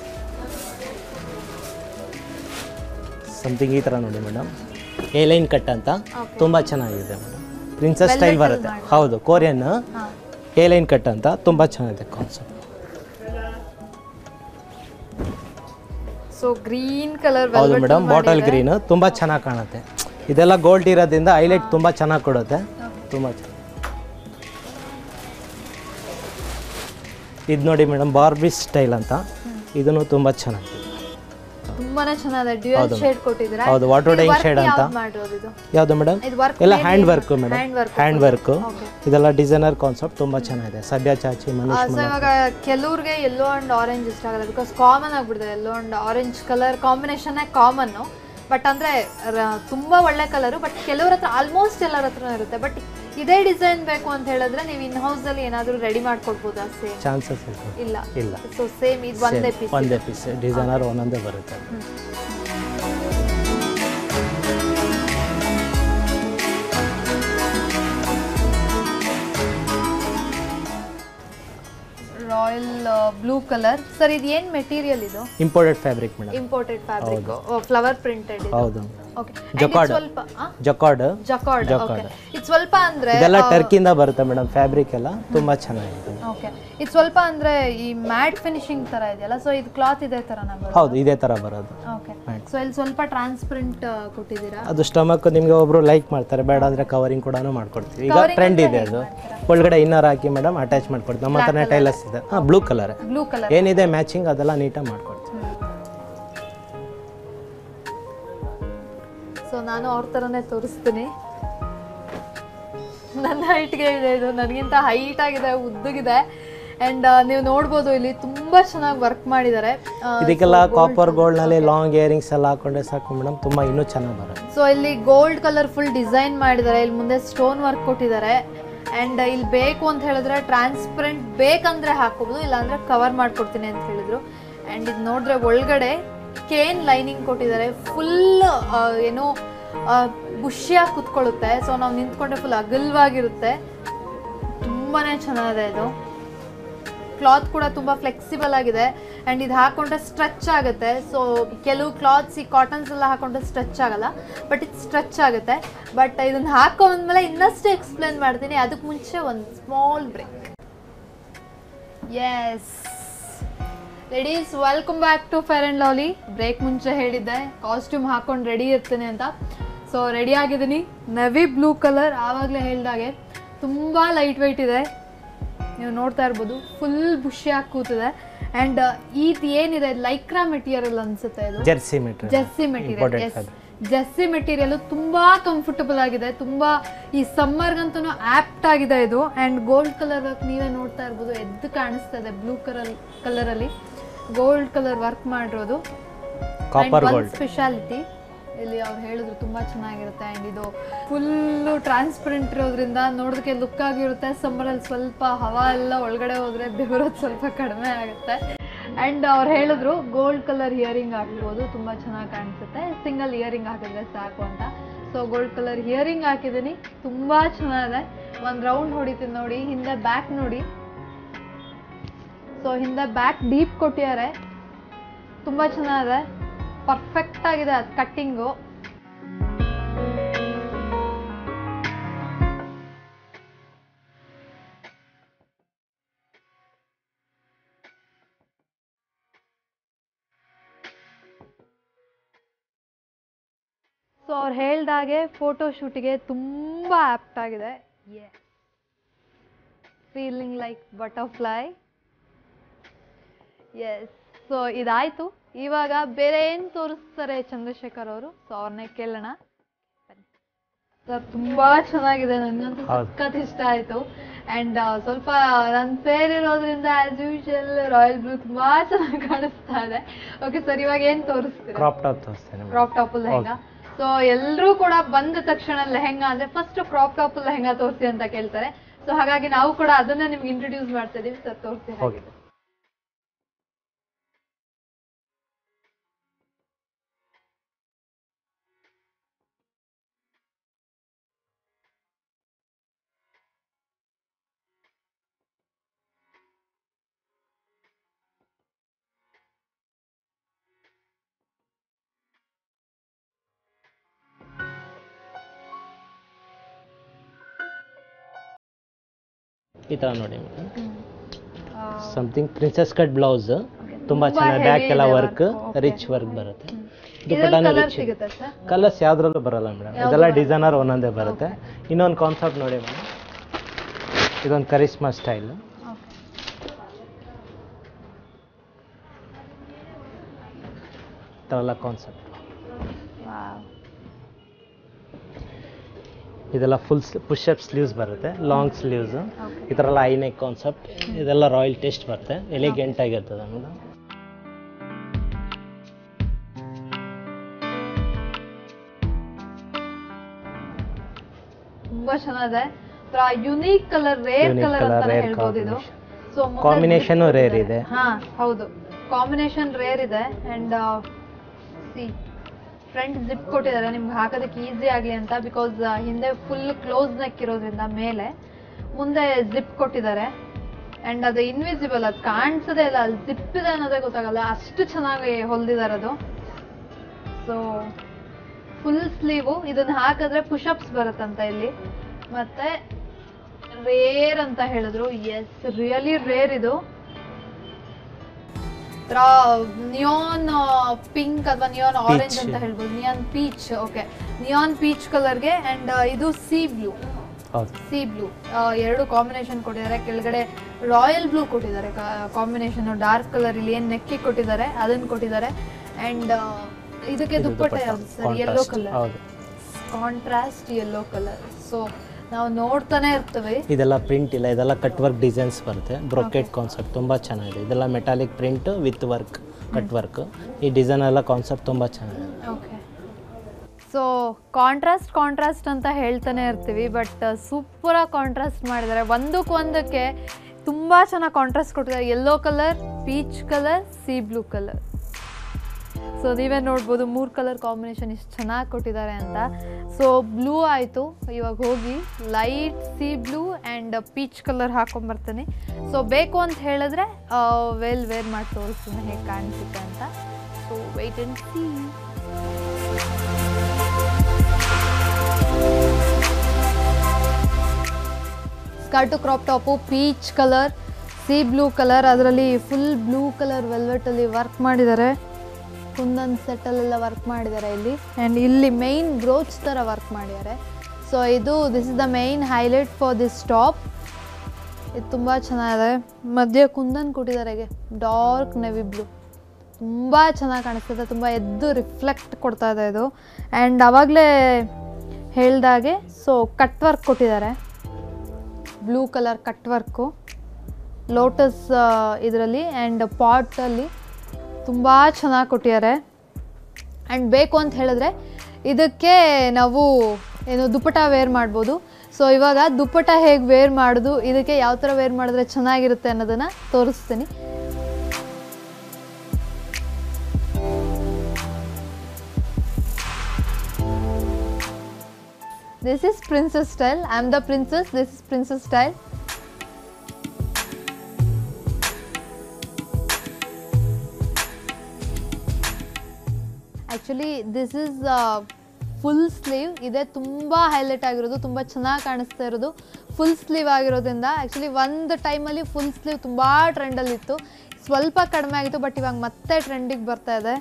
ಸಮಥಿಂಗ್ ಈ ಥರ ನೋಡಿ ಮೇಡಮ್, ಎ ಲೈನ್ ಕಟ್ ಅಂತ ತುಂಬ ಚೆನ್ನಾಗಿದೆ ಮೇಡಮ್. ಪ್ರಿನ್ಸಸ್ ಸ್ಟೈಲ್ ಬರುತ್ತೆ. ಹೌದು, ಕೊರಿಯನ್ ಎ ಲೈನ್ ಕಟ್ ಅಂತ ತುಂಬ ಚೆನ್ನಾಗಿದೆ ಕಾನ್ಸೆಪ್ಟ್. So green colour. ಹೌದು ಮೇಡಮ್, ಬಾಟಲ್ ಗ್ರೀನ್ ತುಂಬ ಚೆನ್ನಾಗಿ ಕಾಣುತ್ತೆ. ಇದೆಲ್ಲ ಗೋಲ್ಡ್ ಇರೋದ್ರಿಂದ ಹೈಲೈಟ್ ತುಂಬ ಚೆನ್ನಾಗಿ ಕೊಡುತ್ತೆ, ತುಂಬ ಚೆನ್ನಾಗಿ. ಇದು ನೋಡಿ ಮೇಡಮ್, ಬಾರ್ಬಿ ಸ್ಟೈಲ್ ಅಂತ, ಇದನ್ನು ತುಂಬ ಚೆನ್ನಾಗಿದೆ, ತುಂಬಾನೇ ಚೆನ್ನಾಗಿದೆ. ಡ್ಯುಯಲ್ ಶೇಡ್ ಕೊಟ್ಟಿದ್ದಾರೆ. ಹೌದು, ವಾಟರ್ ಡೈಯಿಂಗ್ ಶೇಡ್ ಅಂತ. ಯಾವುದು ಮೇಡಮ್? ಎಲ್ಲ hand work madam, hand work. ಇದೆಲ್ಲ ಡಿಸೈನರ್ ಕಾನ್ಸೆಪ್ಟ್ ತುಂಬ ಚೆನ್ನಾಗಿದೆ. ಸಬ್ಯಾಚಾಚಿ, ಮನೀಶ್. ಇವಾಗ ಕೆಲವ್ರಿಗೆ ಯೆಲ್ಲೋ ಅಂಡ್ ಆರೆಂಜ್ ಇಷ್ಟ ಆಗಲ್ಲ, ಬಿಕಾಸ್ ಕಾಮನ್ ಆಗ್ಬಿಟ್ಟಿದೆ. Yellow and orange colour combination common. But ಅಂದರೆ ತುಂಬ ಒಳ್ಳೆ ಕಲರು. ಬಟ್ ಕೆಲವ್ರ ಹತ್ರ ಆಲ್ಮೋಸ್ಟ್ ಎಲ್ಲರ ಹತ್ರ ಇರುತ್ತೆ. ಬಟ್ ಇದೇ ಡಿಸೈನ್ ಬೇಕು ಅಂತ ಹೇಳಿದ್ರೆ ನೀವು ಇನ್ ಹೌಸ್ ಅಲ್ಲಿ ಏನಾದರೂ ರೆಡಿ ಮಾಡ್ಕೊಡ್ಬೋದಾ? ಸೇಮ್ ಚಾನ್ಸಸ್ ಇಲ್ಲ ಇಲ್ಲ. ಸೊ ಸೇಮ್ ಇದು ಒಂದೇ ಪೀಸ್, ಒಂದೇ ಪೀಸ್ ಡಿಸೈನರ್ ಒಂದೊಂದೇ ಬರುತ್ತೆ. Royal blue colour. ಸರ್ ಇದು ಏನು ಮೆಟೀರಿಯಲ್ ಇದು? Imported fabric madam. Imported fabric, flower printed. ಹೌದು. ಓಕೆ. ಜಕಾರ್ಡ್. ಸ್ವಲ್ಪ ಜಕಾರ್ಡ್. ಜಕಾರ್ಡ್. ಓಕೆ. ಇದು ಸ್ವಲ್ಪ ಅಂದ್ರೆ ಇದೆಲ್ಲ ಟರ್ಕಿಯಿಂದ ಬರುತ್ತೆ ಮೇಡಮ್. ಫ್ಯಾಬ್ರಿಕ್ ಎಲ್ಲ ತುಂಬಾ ಚೆನ್ನಾಗಿದೆ. ಓಕೆ. ಇದು ಸ್ವಲ್ಪ ಅಂದ್ರೆ ಈ ಮ್ಯಾಟ್ ಫಿನಿಶಿಂಗ್ ತರ ಇದೆಯಲ್ಲ, ಸೊ ಇದು ಕ್ಲಾತ್ ಇದೇ ತರ ಬರುತ್ತೆ? ಹೌದು, ಇದೇ ತರ ಬರೋದು. ಓಕೆ. ಸೊ ಇಲ್ಲಿ ಸ್ವಲ್ಪ ಟ್ರಾನ್ಸ್ಪರೆಂಟ್ ಕೊಟ್ಟಿದ್ದೀರಾ? ಅದು ಸ್ಟಮಕ್ ನಿಮಗೆ ಒಬ್ರು ಲೈಕ್ ಮಾಡ್ತಾರೆ, ಬೇಡ ಅಂದ್ರೆ ಕವರಿಂಗ್ ಕೂಡ ಮಾಡ್ಕೊಡ್ತೀವಿ. ಈಗ ಟ್ರೆಂಡ್ ಇದೆ ಅದು. ಒಳಗಡೆ ಇನ್ನರ್ ಹಾಕಿ ಮೇಡಮ್ ಅಟ್ಯಾಚ್ ಮಾಡ್ಕೊಡ್ತೀವಿ. ನಮ್ಮ ಹತ್ರನೇ ಟೈಲರ್ಸ್ ಇದೆ. ಹಾಂ, ಬ್ಲೂ ಕಲರ್. ಬ್ಲೂ ಕಲರ್ ಏನಿದೆ ಮ್ಯಾಚಿಂಗ್ ಅದೆಲ್ಲ ನೀಟಾಗಿ ಮಾಡ್ಕೊಡ್ತೀವಿ. ಸೊ ನಾನು ಅವ್ರ ಥರನೇ ತೋರಿಸ್ತೀನಿ. ನನ್ನ ಹೈಟ್ಗೆ ಇದೆ ಇದು, ನನಗಿಂತ ಹೈಟ್ ಆಗಿದೆ, ಉದ್ದಗಿದೆ. ಆ್ಯಂಡ್ ನೀವು ನೋಡ್ಬೋದು ಇಲ್ಲಿ ತುಂಬ ಚೆನ್ನಾಗಿ ವರ್ಕ್ ಮಾಡಿದ್ದಾರೆ. ಇದಕ್ಕೆಲ್ಲ ಕಾಪರ್ ಗೋಲ್ಡ್ನಲ್ಲಿ ಲಾಂಗ್ ಇಯರಿಂಗ್ಸ್ ಎಲ್ಲ ಹಾಕೊಂಡೆ ಸಾಕು ಮೇಡಮ್, ತುಂಬ ಇನ್ನೂ ಚೆನ್ನಾಗಿ ಬರುತ್ತೆ. ಸೊ ಇಲ್ಲಿ ಗೋಲ್ಡ್ ಕಲರ್ ಫುಲ್ ಡಿಸೈನ್ ಮಾಡಿದ್ದಾರೆ. ಇಲ್ಲಿ ಮುಂದೆ ಸ್ಟೋನ್ ವರ್ಕ್ ಕೊಟ್ಟಿದ್ದಾರೆ. ಆ್ಯಂಡ್ ಇಲ್ಲಿ ಬೇಕು ಅಂತ ಹೇಳಿದ್ರೆ ಟ್ರಾನ್ಸ್ಪರೆಂಟ್ ಬೇಕಂದರೆ ಹಾಕೋಬೋದು, ಇಲ್ಲಾಂದರೆ ಕವರ್ ಮಾಡ್ಕೊಡ್ತೀನಿ ಅಂತ ಹೇಳಿದ್ರು. ಆ್ಯಂಡ್ ಇದು ನೋಡಿದ್ರೆ ಒಳಗಡೆ ಕೇನ್ ಲೈನಿಂಗ್ ಕೊಟ್ಟಿದ್ದಾರೆ. ಫುಲ್ ಏನೋ ಬುಷಿಯಾಗಿ ಕುತ್ಕೊಳ್ಳುತ್ತೆ. ಸೊ ನಾವು ನಿಂತ್ಕೊಂಡ್ರೆ ಫುಲ್ ಅಗಲವಾಗಿರುತ್ತೆ. ತುಂಬಾ ಚೆನ್ನಾಗಿದೆ ಇದು. ಕ್ಲಾತ್ ಕೂಡ ತುಂಬ ಫ್ಲೆಕ್ಸಿಬಲ್ ಆಗಿದೆ ಆ್ಯಂಡ್ ಇದು ಹಾಕೊಂಡ್ರೆ ಸ್ಟ್ರೆಚ್ ಆಗುತ್ತೆ. ಸೊ ಕೆಲವು ಕ್ಲಾತ್ಸ್ ಈ ಕಾಟನ್ಸ್ ಎಲ್ಲ ಹಾಕೊಂಡ್ರೆ ಸ್ಟ್ರೆಚ್ ಆಗಲ್ಲ, ಬಟ್ ಇದು ಸ್ಟ್ರೆಚ್ ಆಗುತ್ತೆ. ಬಟ್ ಇದನ್ನು ಹಾಕೊಂಡ್ಮೇಲೆ ಇನ್ನಷ್ಟು ಎಕ್ಸ್ಪ್ಲೇನ್ ಮಾಡ್ತೀನಿ. ಅದಕ್ಕೆ ಮುಂಚೆ ಒಂದು small break. Yes ladies, welcome back to Fair and Lovely. Break ಮುಂಚೆ ಹೇಳಿದ್ದೆ ಕಾಸ್ಟ್ಯೂಮ್ ಹಾಕೊಂಡು ರೆಡಿ ಇರ್ತೀನಿ ಅಂತ. ಸೊ ರೆಡಿ ಆಗಿದ್ದೀನಿ. ನವಿ ಬ್ಲೂ ಕಲರ್, ಆವಾಗಲೇ ಹೇಳಿದಾಗೆ ತುಂಬ ಲೈಟ್ ವೆಯ್ಟ್ ಇದೆ. ನೀವು ನೋಡ್ತಾ ಇರ್ಬೋದು, ಫುಲ್ ಬುಷಿಯಾಗಿ ಕೂತಿದೆ. ಆ್ಯಂಡ್ ಇದು ಏನಿದೆ ಲೈಕ್ರಾ ಮೆಟೀರಿಯಲ್ ಅನ್ಸುತ್ತೆ. ಇದು jersey material jersey material yes jersey material ತುಂಬ ಕಂಫರ್ಟಬಲ್ ಆಗಿದೆ. ತುಂಬ ಈ ಸಮ್ಮರ್ಗಂತೂ ಆ್ಯಪ್ಟ್ ಆಗಿದೆ ಇದು. ಆ್ಯಂಡ್ ಗೋಲ್ಡ್ ಕಲರ್ ವರ್ಕ್ ನೀವೇ ನೋಡ್ತಾ ಇರ್ಬೋದು, ಎದ್ದು ಕಾಣಿಸ್ತಾ ಇದೆ. ಬ್ಲೂ ಕಲರ್ ಕಲರಲ್ಲಿ ಗೋಲ್ಡ್ ಕಲರ್ ವರ್ಕ್ ಮಾಡಿರೋದು. ಸ್ಪೆಷಾಲಿಟಿ ಇಲ್ಲಿ ಅವ್ರು ಹೇಳಿದ್ರು ತುಂಬ ಚೆನ್ನಾಗಿರುತ್ತೆ. ಆ್ಯಂಡ್ ಇದು ಫುಲ್ಲು ಟ್ರಾನ್ಸ್ಪರೆಂಟ್ ಇರೋದ್ರಿಂದ ನೋಡೋದಕ್ಕೆ ಲುಕ್ ಆಗಿರುತ್ತೆ. ಸಮ್ಮರಲ್ಲಿ ಸ್ವಲ್ಪ ಹವಾ ಎಲ್ಲ ಒಳಗಡೆ ಹೋದರೆ ಬೆವರೋದು ಸ್ವಲ್ಪ ಕಡಿಮೆ ಆಗುತ್ತೆ. ಆ್ಯಂಡ್ ಅವ್ರು ಹೇಳಿದ್ರು ಗೋಲ್ಡ್ ಕಲರ್ ಇಯರಿಂಗ್ ಹಾಕ್ಬೋದು, ತುಂಬ ಚೆನ್ನಾಗಿ ಕಾಣಿಸುತ್ತೆ. ಸಿಂಗಲ್ ಇಯರಿಂಗ್ ಹಾಕಿದ್ರೆ ಸಾಕು ಅಂತ. ಸೊ ಗೋಲ್ಡ್ ಕಲರ್ ಇಯರಿಂಗ್ ಹಾಕಿದ್ದೀನಿ, ತುಂಬ ಚೆನ್ನಾಗಿದೆ. ಒಂದು ರೌಂಡ್ ಹೊಡಿತೀನಿ ನೋಡಿ. ಹಿಂದೆ ಬ್ಯಾಕ್ ನೋಡಿ. ಸೊ ಹಿಂದೆ ಬ್ಯಾಕ್ ಡೀಪ್ ಕೊಟ್ಟಿದ್ದಾರೆ, ತುಂಬ ಚೆನ್ನಾಗಿದೆ. ಪರ್ಫೆಕ್ಟ್ ಆಗಿದೆ ಅದು ಕಟ್ಟಿಂಗು. ಸೊ ಅವ್ರು ಹೇಳ್ದಾಗೆ ಫೋಟೋ ಶೂಟಿಗೆ ತುಂಬ ಆ್ಯಪ್ಟ್ ಆಗಿದೆ. Feeling like butterfly. Yes, so ಇದಾಯಿತು. ಇವಾಗ ಬೇರೆ ಏನು ತೋರಿಸ್ತಾರೆ ಚಂದ್ರಶೇಖರ್ ಅವರು, ಸೊ ಅವ್ರನ್ನೇ ಕೇಳೋಣ. ಸರ್ ತುಂಬ ಚೆನ್ನಾಗಿದೆ, ನನಗಂತೂ ಸಖತ್ ಇಷ್ಟ ಆಯಿತು. ಆ್ಯಂಡ್ ಸ್ವಲ್ಪ ನನ್ನ ಫೇರ್ ಇರೋದ್ರಿಂದ ಆ್ಯಸ್ ಯೂಶುವಲ್ ರಾಯಲ್ ಬ್ಲೂ ತುಂಬ ಚೆನ್ನಾಗಿ ಕಾಣಿಸ್ತಾ ಇದೆ. ಓಕೆ ಸರ್, ಇವಾಗ ಏನು ತೋರಿಸ್ತೀರಾ? ಕ್ರಾಪ್ ಟಾಪ್ ತೋರಿಸ್ತೇನೆ. Crop top lehenga. ಸೊ ಎಲ್ಲರೂ ಕೂಡ ಬಂದ ತಕ್ಷಣ ಲೆಹೆಂಗಾ ಅಂದರೆ ಫಸ್ಟ್ ಕ್ರಾಪ್ ಟಾಪ್ ಲೆಹೆಂಗಾ ತೋರಿಸಿ ಅಂತ ಕೇಳ್ತಾರೆ. ಸೊ ಹಾಗಾಗಿ ನಾವು ಕೂಡ ಅದನ್ನೇ ನಿಮ್ಗೆ ಇಂಟ್ರೊಡ್ಯೂಸ್ ಮಾಡ್ತಾ ಇದೀವಿ. ಸರ್ ತೋರಿಸಿ. ಹಾಗೆ ಈ ಥರ ನೋಡಿ madam, something princess cut blouse, ತುಂಬ ಚೆನ್ನಾಗಿ ಬ್ಯಾಕ್ ಎಲ್ಲ ವರ್ಕ್, ರಿಚ್ ವರ್ಕ್ ಬರುತ್ತೆ. ದುಪಟ್ಟಾನು ರಿಚ್. ಕಲರ್ಸ್ ಯಾವ್ದ್ರಲ್ಲೂ ಬರಲ್ಲ ಮೇಡಮ್, ಇದೆಲ್ಲ ಡಿಸೈನರ್ ಒಂದೊಂದೇ ಬರುತ್ತೆ. ಇನ್ನೊಂದು ಕಾನ್ಸೆಪ್ಟ್ ನೋಡಿ ಮೇಡಮ್, ಇದೊಂದು ಕರಿಸ್ಮಾ ಸ್ಟೈಲ್. ಈ ಥರ ಎಲ್ಲ ಕಾನ್ಸೆಪ್ಟ್. ಇದೆಲ್ಲ ಫುಲ್ ಪುಷ್ ಅಪ್ ಸ್ಲೀವ್ಸ್ ಬರುತ್ತೆ, ಲಾಂಗ್ ಸ್ಲೀವ್ಸ್. ಈ ಥರ ಎಲ್ಲ ಐ ನೆಕ್ ಕಾನ್ಸೆಪ್ಟ್. ಇದೆಲ್ಲ ರಾಯಲ್ ಟೇಸ್ಟ್ ಬರುತ್ತೆ, ಎಲಿಗೆಂಟ್ ಆಗಿರ್ತದೆ ಮೇಡಮ್. ತುಂಬಾ ಚೆನ್ನಾಗಿದೆ. ಯುನೀಕ್ ಕಲರ್, ರೇರ್ ಕಲರ್ ಅಂತ ಹೇಳ್ಬೋದು ಇದು. ಸೊ ಕಾಂಬಿನೇಷನ್ ರೇರ್ ಇದೆ. ಹಾ ಹೌದು, ಕಾಂಬಿನೇಷನ್ ರೇರ್ ಇದೆ. ಅಂಡ್ ಸಿ ಫ್ರಂಟ್ ಜಿಪ್ ಕೊಟ್ಟಿದ್ದಾರೆ ನಿಮ್ಗೆ ಹಾಕೋದಕ್ಕೆ ಈಸಿ ಆಗಲಿ ಅಂತ. ಬಿಕಾಸ್ ಹಿಂದೆ ಫುಲ್ ಕ್ಲೋಸ್ ನೆಕ್ ಇರೋದ್ರಿಂದ ಮೇಲೆ ಮುಂದೆ ಜಿಪ್ ಕೊಟ್ಟಿದ್ದಾರೆ. ಆ್ಯಂಡ್ ಅದು ಇನ್ವಿಸಿಬಲ್, ಅದು ಕಾಣಿಸೋದೇ ಇಲ್ಲ, ಅಲ್ಲಿ ಜಿಪ್ ಇದೆ ಅನ್ನೋದೇ ಗೊತ್ತಾಗಲ್ಲ, ಅಷ್ಟು ಚೆನ್ನಾಗಿ ಹೊಲ್ದಿದ್ದಾರೆ ಅದು. So full sleeve. ಇದನ್ನು ಹಾಕಿದ್ರೆ ಪುಷಪ್ಸ್ ಬರುತ್ತಂತ ಇಲ್ಲಿ. ಮತ್ತೆ ರೇರ್ ಅಂತ ಹೇಳಿದ್ರು. ಎಸ್, ರಿಯಲಿ ರೇರ್ ಇದು. ನಿಯಾನ್ ಪಿಂಕ್ ಅಥವಾ ನಿಯಾನ್ ಆರೆಂಜ್ ಅಂತ ಹೇಳ್ಬೋದು, neon peach. Okay, neon peach ಕಲರ್ಗೆ. ಅಂಡ್ ಇದು ಸಿ ಬ್ಲೂ, ಸಿ ಬ್ಲೂ ಎರಡು ಕಾಂಬಿನೇಷನ್ ಕೊಟ್ಟಿದ್ದಾರೆ. ಕೆಳಗಡೆ ರಾಯಲ್ ಬ್ಲೂ ಕೊಟ್ಟಿದ್ದಾರೆ ಕಾಂಬಿನೇಷನ್, ಡಾರ್ಕ್ ಕಲರ್ ಇಲ್ಲಿ ಏನು ನೆಕ್ಕಿ ಕೊಟ್ಟಿದ್ದಾರೆ ಅದನ್ನು ಕೊಟ್ಟಿದ್ದಾರೆ. ಅಂಡ್ ಇದಕ್ಕೆ ದುಪ್ಪಟ್ಟ ಯಾವುದು sir? Yellow colour, contrast yellow colour. So ನಾವು ನೋಡ್ತಾನೆ ಇರ್ತೇವೆ. ಇದೆಲ್ಲ ಪ್ರಿಂಟ್ ಇಲ್ಲ, ಇದೆಲ್ಲ ಕಟ್ ವರ್ಕ್ ಡಿಸೈನ್ಸ್ ಬರುತ್ತೆ. ಬ್ರೊಕೆಟ್ ಕಾನ್ಸೆಪ್ಟ್ ತುಂಬ ಚೆನ್ನಾಗಿದೆ. ಇದೆಲ್ಲ metallic print with work, cut work. ಈ ಡಿಸೈನ್ ಎಲ್ಲ ಕಾನ್ಸೆಪ್ಟ್ ತುಂಬ ಚೆನ್ನಾಗಿದೆ. ಓಕೆ, ಸೊ ಕಾಂಟ್ರಾಸ್ಟ್ ಕಾಂಟ್ರಾಸ್ಟ್ ಅಂತ ಹೇಳ್ತಾನೆ ಇರ್ತೀವಿ, ಬಟ್ ಸೂಪರಾಗಿ ಕಾಂಟ್ರಾಸ್ಟ್ ಮಾಡಿದ್ದಾರೆ. ಒಂದಕ್ಕೆ ಒಂದಕ್ಕೆ ತುಂಬ ಚೆನ್ನಾಗಿ ಕಾಂಟ್ರಾಸ್ಟ್ ಕೊಟ್ಟಿದ್ದಾರೆ. Yellow colour peach colour, sea blue colour. So ನೀವೇ ನೋಡ್ಬೋದು ಮೂರು ಕಲರ್ ಕಾಂಬಿನೇಷನ್ ಇಷ್ಟು ಚೆನ್ನಾಗಿ ಕೊಟ್ಟಿದ್ದಾರೆ ಅಂತ. ಸೊ ಬ್ಲೂ ಆಯಿತು, ಇವಾಗ ಹೋಗಿ light sea blue and peach colour ಹಾಕೊಂಬರ್ತೀನಿ. ಸೊ ಬೇಕು ಅಂತ ಹೇಳಿದ್ರೆ ವೆಲ್ ವೇರ್ ಮಾಡಿ ತೋರಿಸ್ತೀನಿ ಹೇಗೆ ಕಾಣಿಸುತ್ತೆ ಅಂತ. So wait and see. Skirt crop top peach colour, sea blue colour, ಅದರಲ್ಲಿ ಫುಲ್ ಬ್ಲೂ ಕಲರ್ ವೆಲ್ವೆಟಲ್ಲಿ ವರ್ಕ್ ಮಾಡಿದ್ದಾರೆ. ಕುಂದನ್ ಸೆಟ್ಟಲ್ಲೆಲ್ಲ ವರ್ಕ್ ಮಾಡಿದ್ದಾರೆ ಇಲ್ಲಿ. ಆ್ಯಂಡ್ ಇಲ್ಲಿ ಮೈನ್ ಬ್ರೋಚ್ ಥರ ವರ್ಕ್ ಮಾಡಿದ್ದಾರೆ. ಸೊ ಇದು this is the main highlight for this top. ಇದು ತುಂಬ ಚೆನ್ನಾಗಿದೆ. ಮಧ್ಯೆ ಕುಂದನ್ ಕೊಟ್ಟಿದ್ದಾರೆ, ಡಾರ್ಕ್ ನೆವಿ ಬ್ಲೂ, ತುಂಬ ಚೆನ್ನಾಗಿ ಕಾಣಿಸ್ತದೆ, ತುಂಬ ಎದ್ದು ರಿಫ್ಲೆಕ್ಟ್ ಕೊಡ್ತಾ ಇದೆ ಇದು. ಆ್ಯಂಡ್ ಆವಾಗಲೇ ಹೇಳ್ದಾಗೆ ಸೊ ಕಟ್ ವರ್ಕ್ ಕೊಟ್ಟಿದ್ದಾರೆ, blue colour cut work lotus ಇದರಲ್ಲಿ ಆ್ಯಂಡ್ ಪಾಟಲ್ಲಿ ತುಂಬ ಚೆನ್ನಾಗಿ ಕೊಟ್ಟಿದ್ದಾರೆ. ಆ್ಯಂಡ್ ಬೇಕು ಅಂತ ಹೇಳಿದ್ರೆ ಇದಕ್ಕೆ ನಾವು ಏನು ದುಪ್ಪಟ ವೇರ್ ಮಾಡ್ಬೋದು. ಸೊ ಇವಾಗ ದುಪ್ಪಟ ಹೇಗೆ ವೇರ್ ಮಾಡೋದು, ಇದಕ್ಕೆ ಯಾವ ಥರ ವೇರ್ ಮಾಡಿದ್ರೆ ಚೆನ್ನಾಗಿರುತ್ತೆ ಅನ್ನೋದನ್ನು ತೋರಿಸ್ತೀನಿ. This is princess style. I am the princess. This is princess style. Actually this is full sleeve ಇದೆ, ತುಂಬ ಹೈಲೈಟ್ ಆಗಿರೋದು, ತುಂಬ ಚೆನ್ನಾಗಿ ಕಾಣಿಸ್ತಾ ಇರೋದು ಫುಲ್ ಸ್ಲೀವ್ ಆಗಿರೋದ್ರಿಂದ. ಆ್ಯಕ್ಚುಲಿ ಒಂದು ಟೈಮಲ್ಲಿ ಫುಲ್ ಸ್ಲೀವ್ ತುಂಬ ಟ್ರೆಂಡಲ್ಲಿತ್ತು, ಸ್ವಲ್ಪ ಕಡಿಮೆ ಆಗಿತ್ತು, ಬಟ್ ಇವಾಗ ಮತ್ತೆ ಟ್ರೆಂಡಿಗೆ ಬರ್ತಾ ಇದೆ.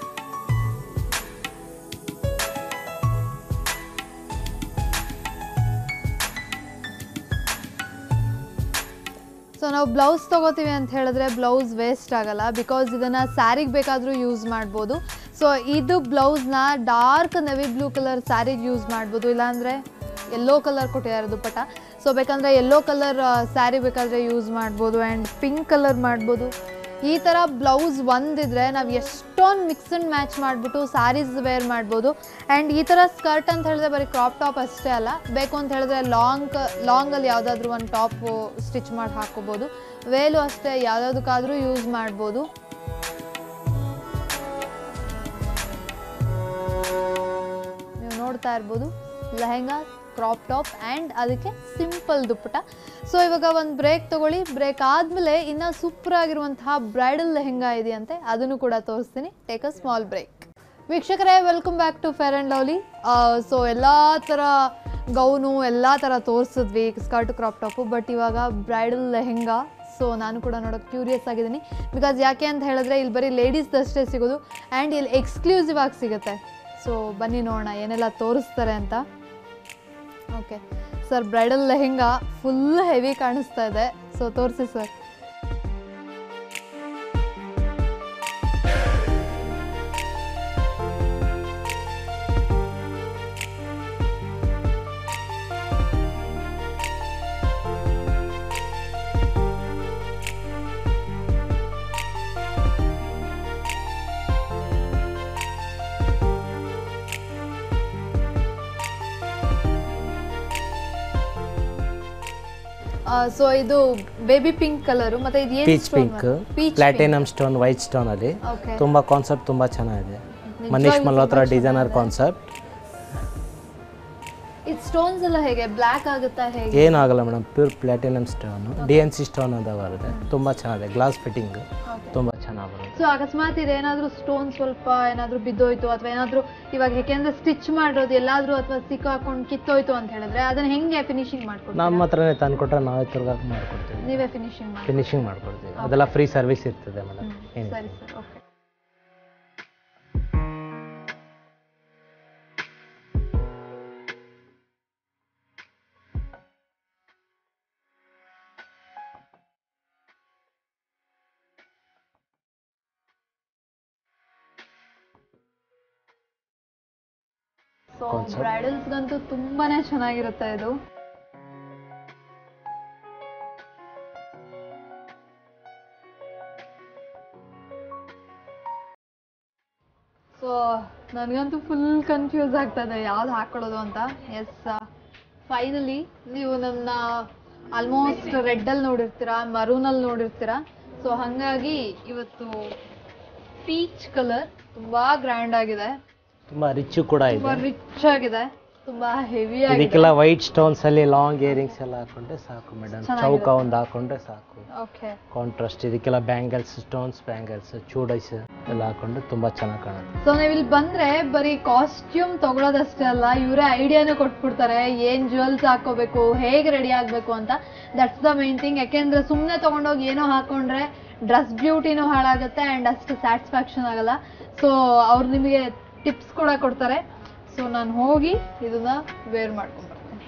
ಸೊ ನಾವು ಬ್ಲೌಸ್ ತೊಗೋತೀವಿ ಅಂತ ಹೇಳಿದ್ರೆ ಬ್ಲೌಸ್ ವೇಸ್ಟ್ ಆಗಲ್ಲ, ಬಿಕಾಸ್ ಇದನ್ನು ಸ್ಯಾರಿಗೆ ಬೇಕಾದರೂ ಯೂಸ್ ಮಾಡ್ಬೋದು. ಸೊ ಇದು ಬ್ಲೌಸ್ನ ಡಾರ್ಕ್ ನೆವಿ ಬ್ಲೂ ಕಲರ್ ಸ್ಯಾರಿಗೆ ಯೂಸ್ ಮಾಡ್ಬೋದು, ಇಲ್ಲಾಂದರೆ ಯೆಲ್ಲೋ ಕಲರ್ ಕೊಟ್ಟಿದ್ದಾರೆ ದುಪ್ಪಟ. ಸೊ ಬೇಕಂದರೆ ಯೆಲ್ಲೋ ಕಲರ್ ಸ್ಯಾರಿ ಬೇಕಾದರೆ ಯೂಸ್ ಮಾಡ್ಬೋದು, ಆ್ಯಂಡ್ ಪಿಂಕ್ ಕಲರ್ ಮಾಡ್ಬೋದು. ಈ ಥರ ಬ್ಲೌಸ್ ಒಂದಿದ್ರೆ ನಾವು ಎಷ್ಟೊಂದು ಮಿಕ್ಸ್ ಆ್ಯಂಡ್ ಮ್ಯಾಚ್ ಮಾಡಿಬಿಟ್ಟು ಸ್ಯಾರೀಸ್ ವೇರ್ ಮಾಡ್ಬೋದು. ಆ್ಯಂಡ್ ಈ ಥರ ಸ್ಕರ್ಟ್ ಅಂತ ಹೇಳಿದ್ರೆ ಬರೀ ಕ್ರಾಪ್ ಟಾಪ್ ಅಷ್ಟೇ ಅಲ್ಲ, ಬೇಕು ಅಂತ ಹೇಳಿದ್ರೆ ಲಾಂಗ್ ಲಾಂಗಲ್ಲಿ ಯಾವುದಾದ್ರೂ ಒಂದು ಟಾಪು ಸ್ಟಿಚ್ ಮಾಡಿ ಹಾಕೋಬೋದು. ವೇಲು ಅಷ್ಟೇ, ಯಾವುದಕ್ಕಾದರೂ ಯೂಸ್ ಮಾಡ್ಬೋದು. ನೀವು ನೋಡ್ತಾ ಇರ್ಬೋದು ಲೆಹೆಂಗಾ, ಕ್ರಾಪ್ ಟಾಪ್ ಆ್ಯಂಡ್ ಅದಕ್ಕೆ ಸಿಂಪಲ್ ದುಪ್ಪಟ. ಸೊ ಇವಾಗ ಒಂದು ಬ್ರೇಕ್ ತೊಗೊಳ್ಳಿ. ಬ್ರೇಕ್ ಆದಮೇಲೆ ಇನ್ನೂ ಸೂಪರ್ ಆಗಿರುವಂತಹ ಬ್ರೈಡಲ್ ಲೆಹೆಂಗಾ ಇದೆಯಂತೆ, ಅದನ್ನು ಕೂಡ ತೋರಿಸ್ತೀನಿ. Take a small break. ವೀಕ್ಷಕರೇ, welcome back to Fair and Lovely. So ಎಲ್ಲ ಥರ ಗೌನು ಎಲ್ಲ ಥರ ತೋರಿಸಿದ್ವಿ, ಸ್ಕರ್ಟ್ ಕ್ರಾಪ್ ಟಾಪು. ಬಟ್ ಇವಾಗ ಬ್ರೈಡಲ್ ಲೆಹೆಂಗಾ. ಸೊ ನಾನು ಕೂಡ ನೋಡೋಕ್ಕೆ ಕ್ಯೂರಿಯಸ್ ಆಗಿದ್ದೀನಿ, ಬಿಕಾಸ್ ಯಾಕೆ ಅಂತ ಹೇಳಿದ್ರೆ ಇಲ್ಲಿ ಬರೀ ಲೇಡೀಸ್ದಷ್ಟೇ ಸಿಗೋದು ಆ್ಯಂಡ್ ಇಲ್ಲಿ ಎಕ್ಸ್ಕ್ಲೂಸಿವ್ ಆಗಿ ಸಿಗುತ್ತೆ. ಸೊ ಬನ್ನಿ ನೋಡೋಣ ಏನೆಲ್ಲ ತೋರಿಸ್ತಾರೆ ಅಂತ. Okay sir, bridal lehenga full heavy ಕಾಣಿಸ್ತಾ ಇದೆ. ಸೊ ತೋರಿಸಿ ಸರ್. ಸೊ ಇದು ಬೇಬಿ ಪಿಂಕ್ ಕಲರ್, ಮತ್ತೆ ಇದು ಏನು peach pink, platinum stone, white stone ಅಲ್ಲಿ ತುಂಬಾ ಕಾನ್ಸೆಪ್ಟ್ ತುಂಬಾ ಚೆನ್ನಾಗಿದೆ. Manish Malhotra designer concept. ಇದು ಸ್ಟೋನ್ಸ್ ಎಲ್ಲ ಹೇಗೆ ಬ್ಲ್ಯಾಕ್ ಆಗುತ್ತಾ ಹೇಗೆ? ಏನಾಗಲ್ಲ madam, pure platinum stone, D N C stone ಅಂತ ಬರುತ್ತೆ. ತುಂಬಾ ಚೆನ್ನಾಗಿದೆ, ಗ್ಲಾಸ್ ಫಿಟ್ಟಿಂಗ್ ತುಂಬಾ ಚೆನ್ನಾಗಿ ಬರುತ್ತೆ. ಸೊ ಅಕಸ್ಮಾತ್ ಇದೇನಾದ್ರೂ ಸ್ಟೋನ್ ಸ್ವಲ್ಪ ಏನಾದ್ರೂ ಬಿದ್ದೋಯ್ತು ಅಥವಾ ಏನಾದ್ರೂ ಇವಾಗ ಯಾಕೆಂದ್ರೆ ಸ್ಟಿಚ್ ಮಾಡೋದು ಎಲ್ಲಾದ್ರೂ ಅಥವಾ ಸಿಕ್ಕಾಕೊಂಡು ಕಿತ್ತೋಯ್ತು ಅಂತ ಹೇಳಿದ್ರೆ ಅದನ್ನ ಹೆಂಗೆ ಫಿನಿಶಿಂಗ್ ಮಾಡ್ಕೊಡ್ತೀವಿ? ನಮ್ಮ ಹತ್ರನೇ ತಂದ್ಕೊಟ್ರೆ ನಾವೇ ತಿರ್ಗಾಕ್ ಮಾಡ್ಕೊಡ್ತೀವಿ. ನೀವೇ ಫಿನಿಶಿಂಗ್ ಫಿನಿಶಿಂಗ್ ಮಾಡ್ಕೊಡ್ತೀವಿ. ಅದೆಲ್ಲ ಫ್ರೀ ಸರ್ವಿಸ್ ಇರ್ತದೆ ಮೇಡಮ್. ಸರಿ ಸರ್, ಓಕೆ. ಸೊ ಬ್ರೈಡಲ್ಸ್ಗಂತೂ ತುಂಬಾನೇ ಚೆನ್ನಾಗಿರುತ್ತೆ ಇದು. ಸೊ ನನಗಂತೂ ಫುಲ್ ಕನ್ಫ್ಯೂಸ್ ಆಗ್ತದೆ ಯಾವ್ದು ಹಾಕೊಳ್ಳೋದು ಅಂತ. ಎಸ್, ಫೈನಲಿ ನೀವು ನನ್ನ ಆಲ್ಮೋಸ್ಟ್ ರೆಡ್ಡಲ್ಲಿ ನೋಡಿರ್ತೀರಾ, ಮರೂನಲ್ಲಿ ನೋಡಿರ್ತೀರಾ. ಸೊ ಹಾಗಾಗಿ ಇವತ್ತು ಪೀಚ್ ಕಲರ್ ತುಂಬಾ ಗ್ರ್ಯಾಂಡ್ ಆಗಿದೆ, ತುಂಬಾ ರಿಚ್ ಕೂಡ ಇದೆ, ತುಂಬಾ ರಿಚ್ ಆಗಿದೆ, ತುಂಬಾ ಹೆವಿ ಆಗಿದೆ. ಇದಕ್ಕೆಲ್ಲ ವೈಟ್ ಸ್ಟೋನ್ಸ್ ಅಲ್ಲಿ ಲಾಂಗ್ ಇಯರಿಂಗ್ಸ್ ಎಲ್ಲ ಹಾಕೊಂಡ್ರೆ ಸಾಕು ಮೇಡಮ್. ಚೌಕ ಒಂದು ಹಾಕೊಂಡ್ರೆ ಸಾಕು. ಓಕೆ, ಕಾಂಟ್ರಾಸ್ಟ್ ಇದಕ್ಕೆಲ್ಲ ಬ್ಯಾಂಗಲ್ಸ್, ಸ್ಟೋನ್ಸ್ ಬ್ಯಾಂಗಲ್ಸ್, ಚೂಡೈಸ್ ಎಲ್ಲ ಹಾಕೊಂಡ್ರೆ ತುಂಬಾ ಚೆನ್ನಾಗಿ ಕಾಣುತ್ತೆ. ಸೊ ನೀವು ಇಲ್ಲಿ ಬಂದ್ರೆ ಬರೀ ಕಾಸ್ಟ್ಯೂಮ್ ತಗೊಳ್ಳೋದಷ್ಟೇ ಅಲ್ಲ, ಇವರೇ ಐಡಿಯಾನು ಕೊಟ್ಬಿಡ್ತಾರೆ ಏನ್ ಜ್ಯುವೆಲ್ಸ್ ಹಾಕೋಬೇಕು, ಹೇಗೆ ರೆಡಿ ಆಗ್ಬೇಕು ಅಂತ. That's the main thing. ಯಾಕೆಂದ್ರೆ ಸುಮ್ಮನೆ ತಗೊಂಡೋಗಿ ಏನೋ ಹಾಕೊಂಡ್ರೆ ಡ್ರೆಸ್ ಬ್ಯೂಟಿನೂ ಹಾಳಾಗುತ್ತೆ ಅಂಡ್ ಅಷ್ಟು ಸ್ಯಾಟಿಸ್ಫ್ಯಾಕ್ಷನ್ ಆಗಲ್ಲ. ಸೊ ಅವ್ರು ನಿಮಗೆ ಟಿಪ್ಸ್ ಕೂಡ ಕೊಡ್ತಾರೆ. ಸೊ ನಾನು ಹೋಗಿ ಇದನ್ನ ವೇರ್ ಮಾಡ್ಕೊಂಡ್ ಬರ್ತೇನೆ.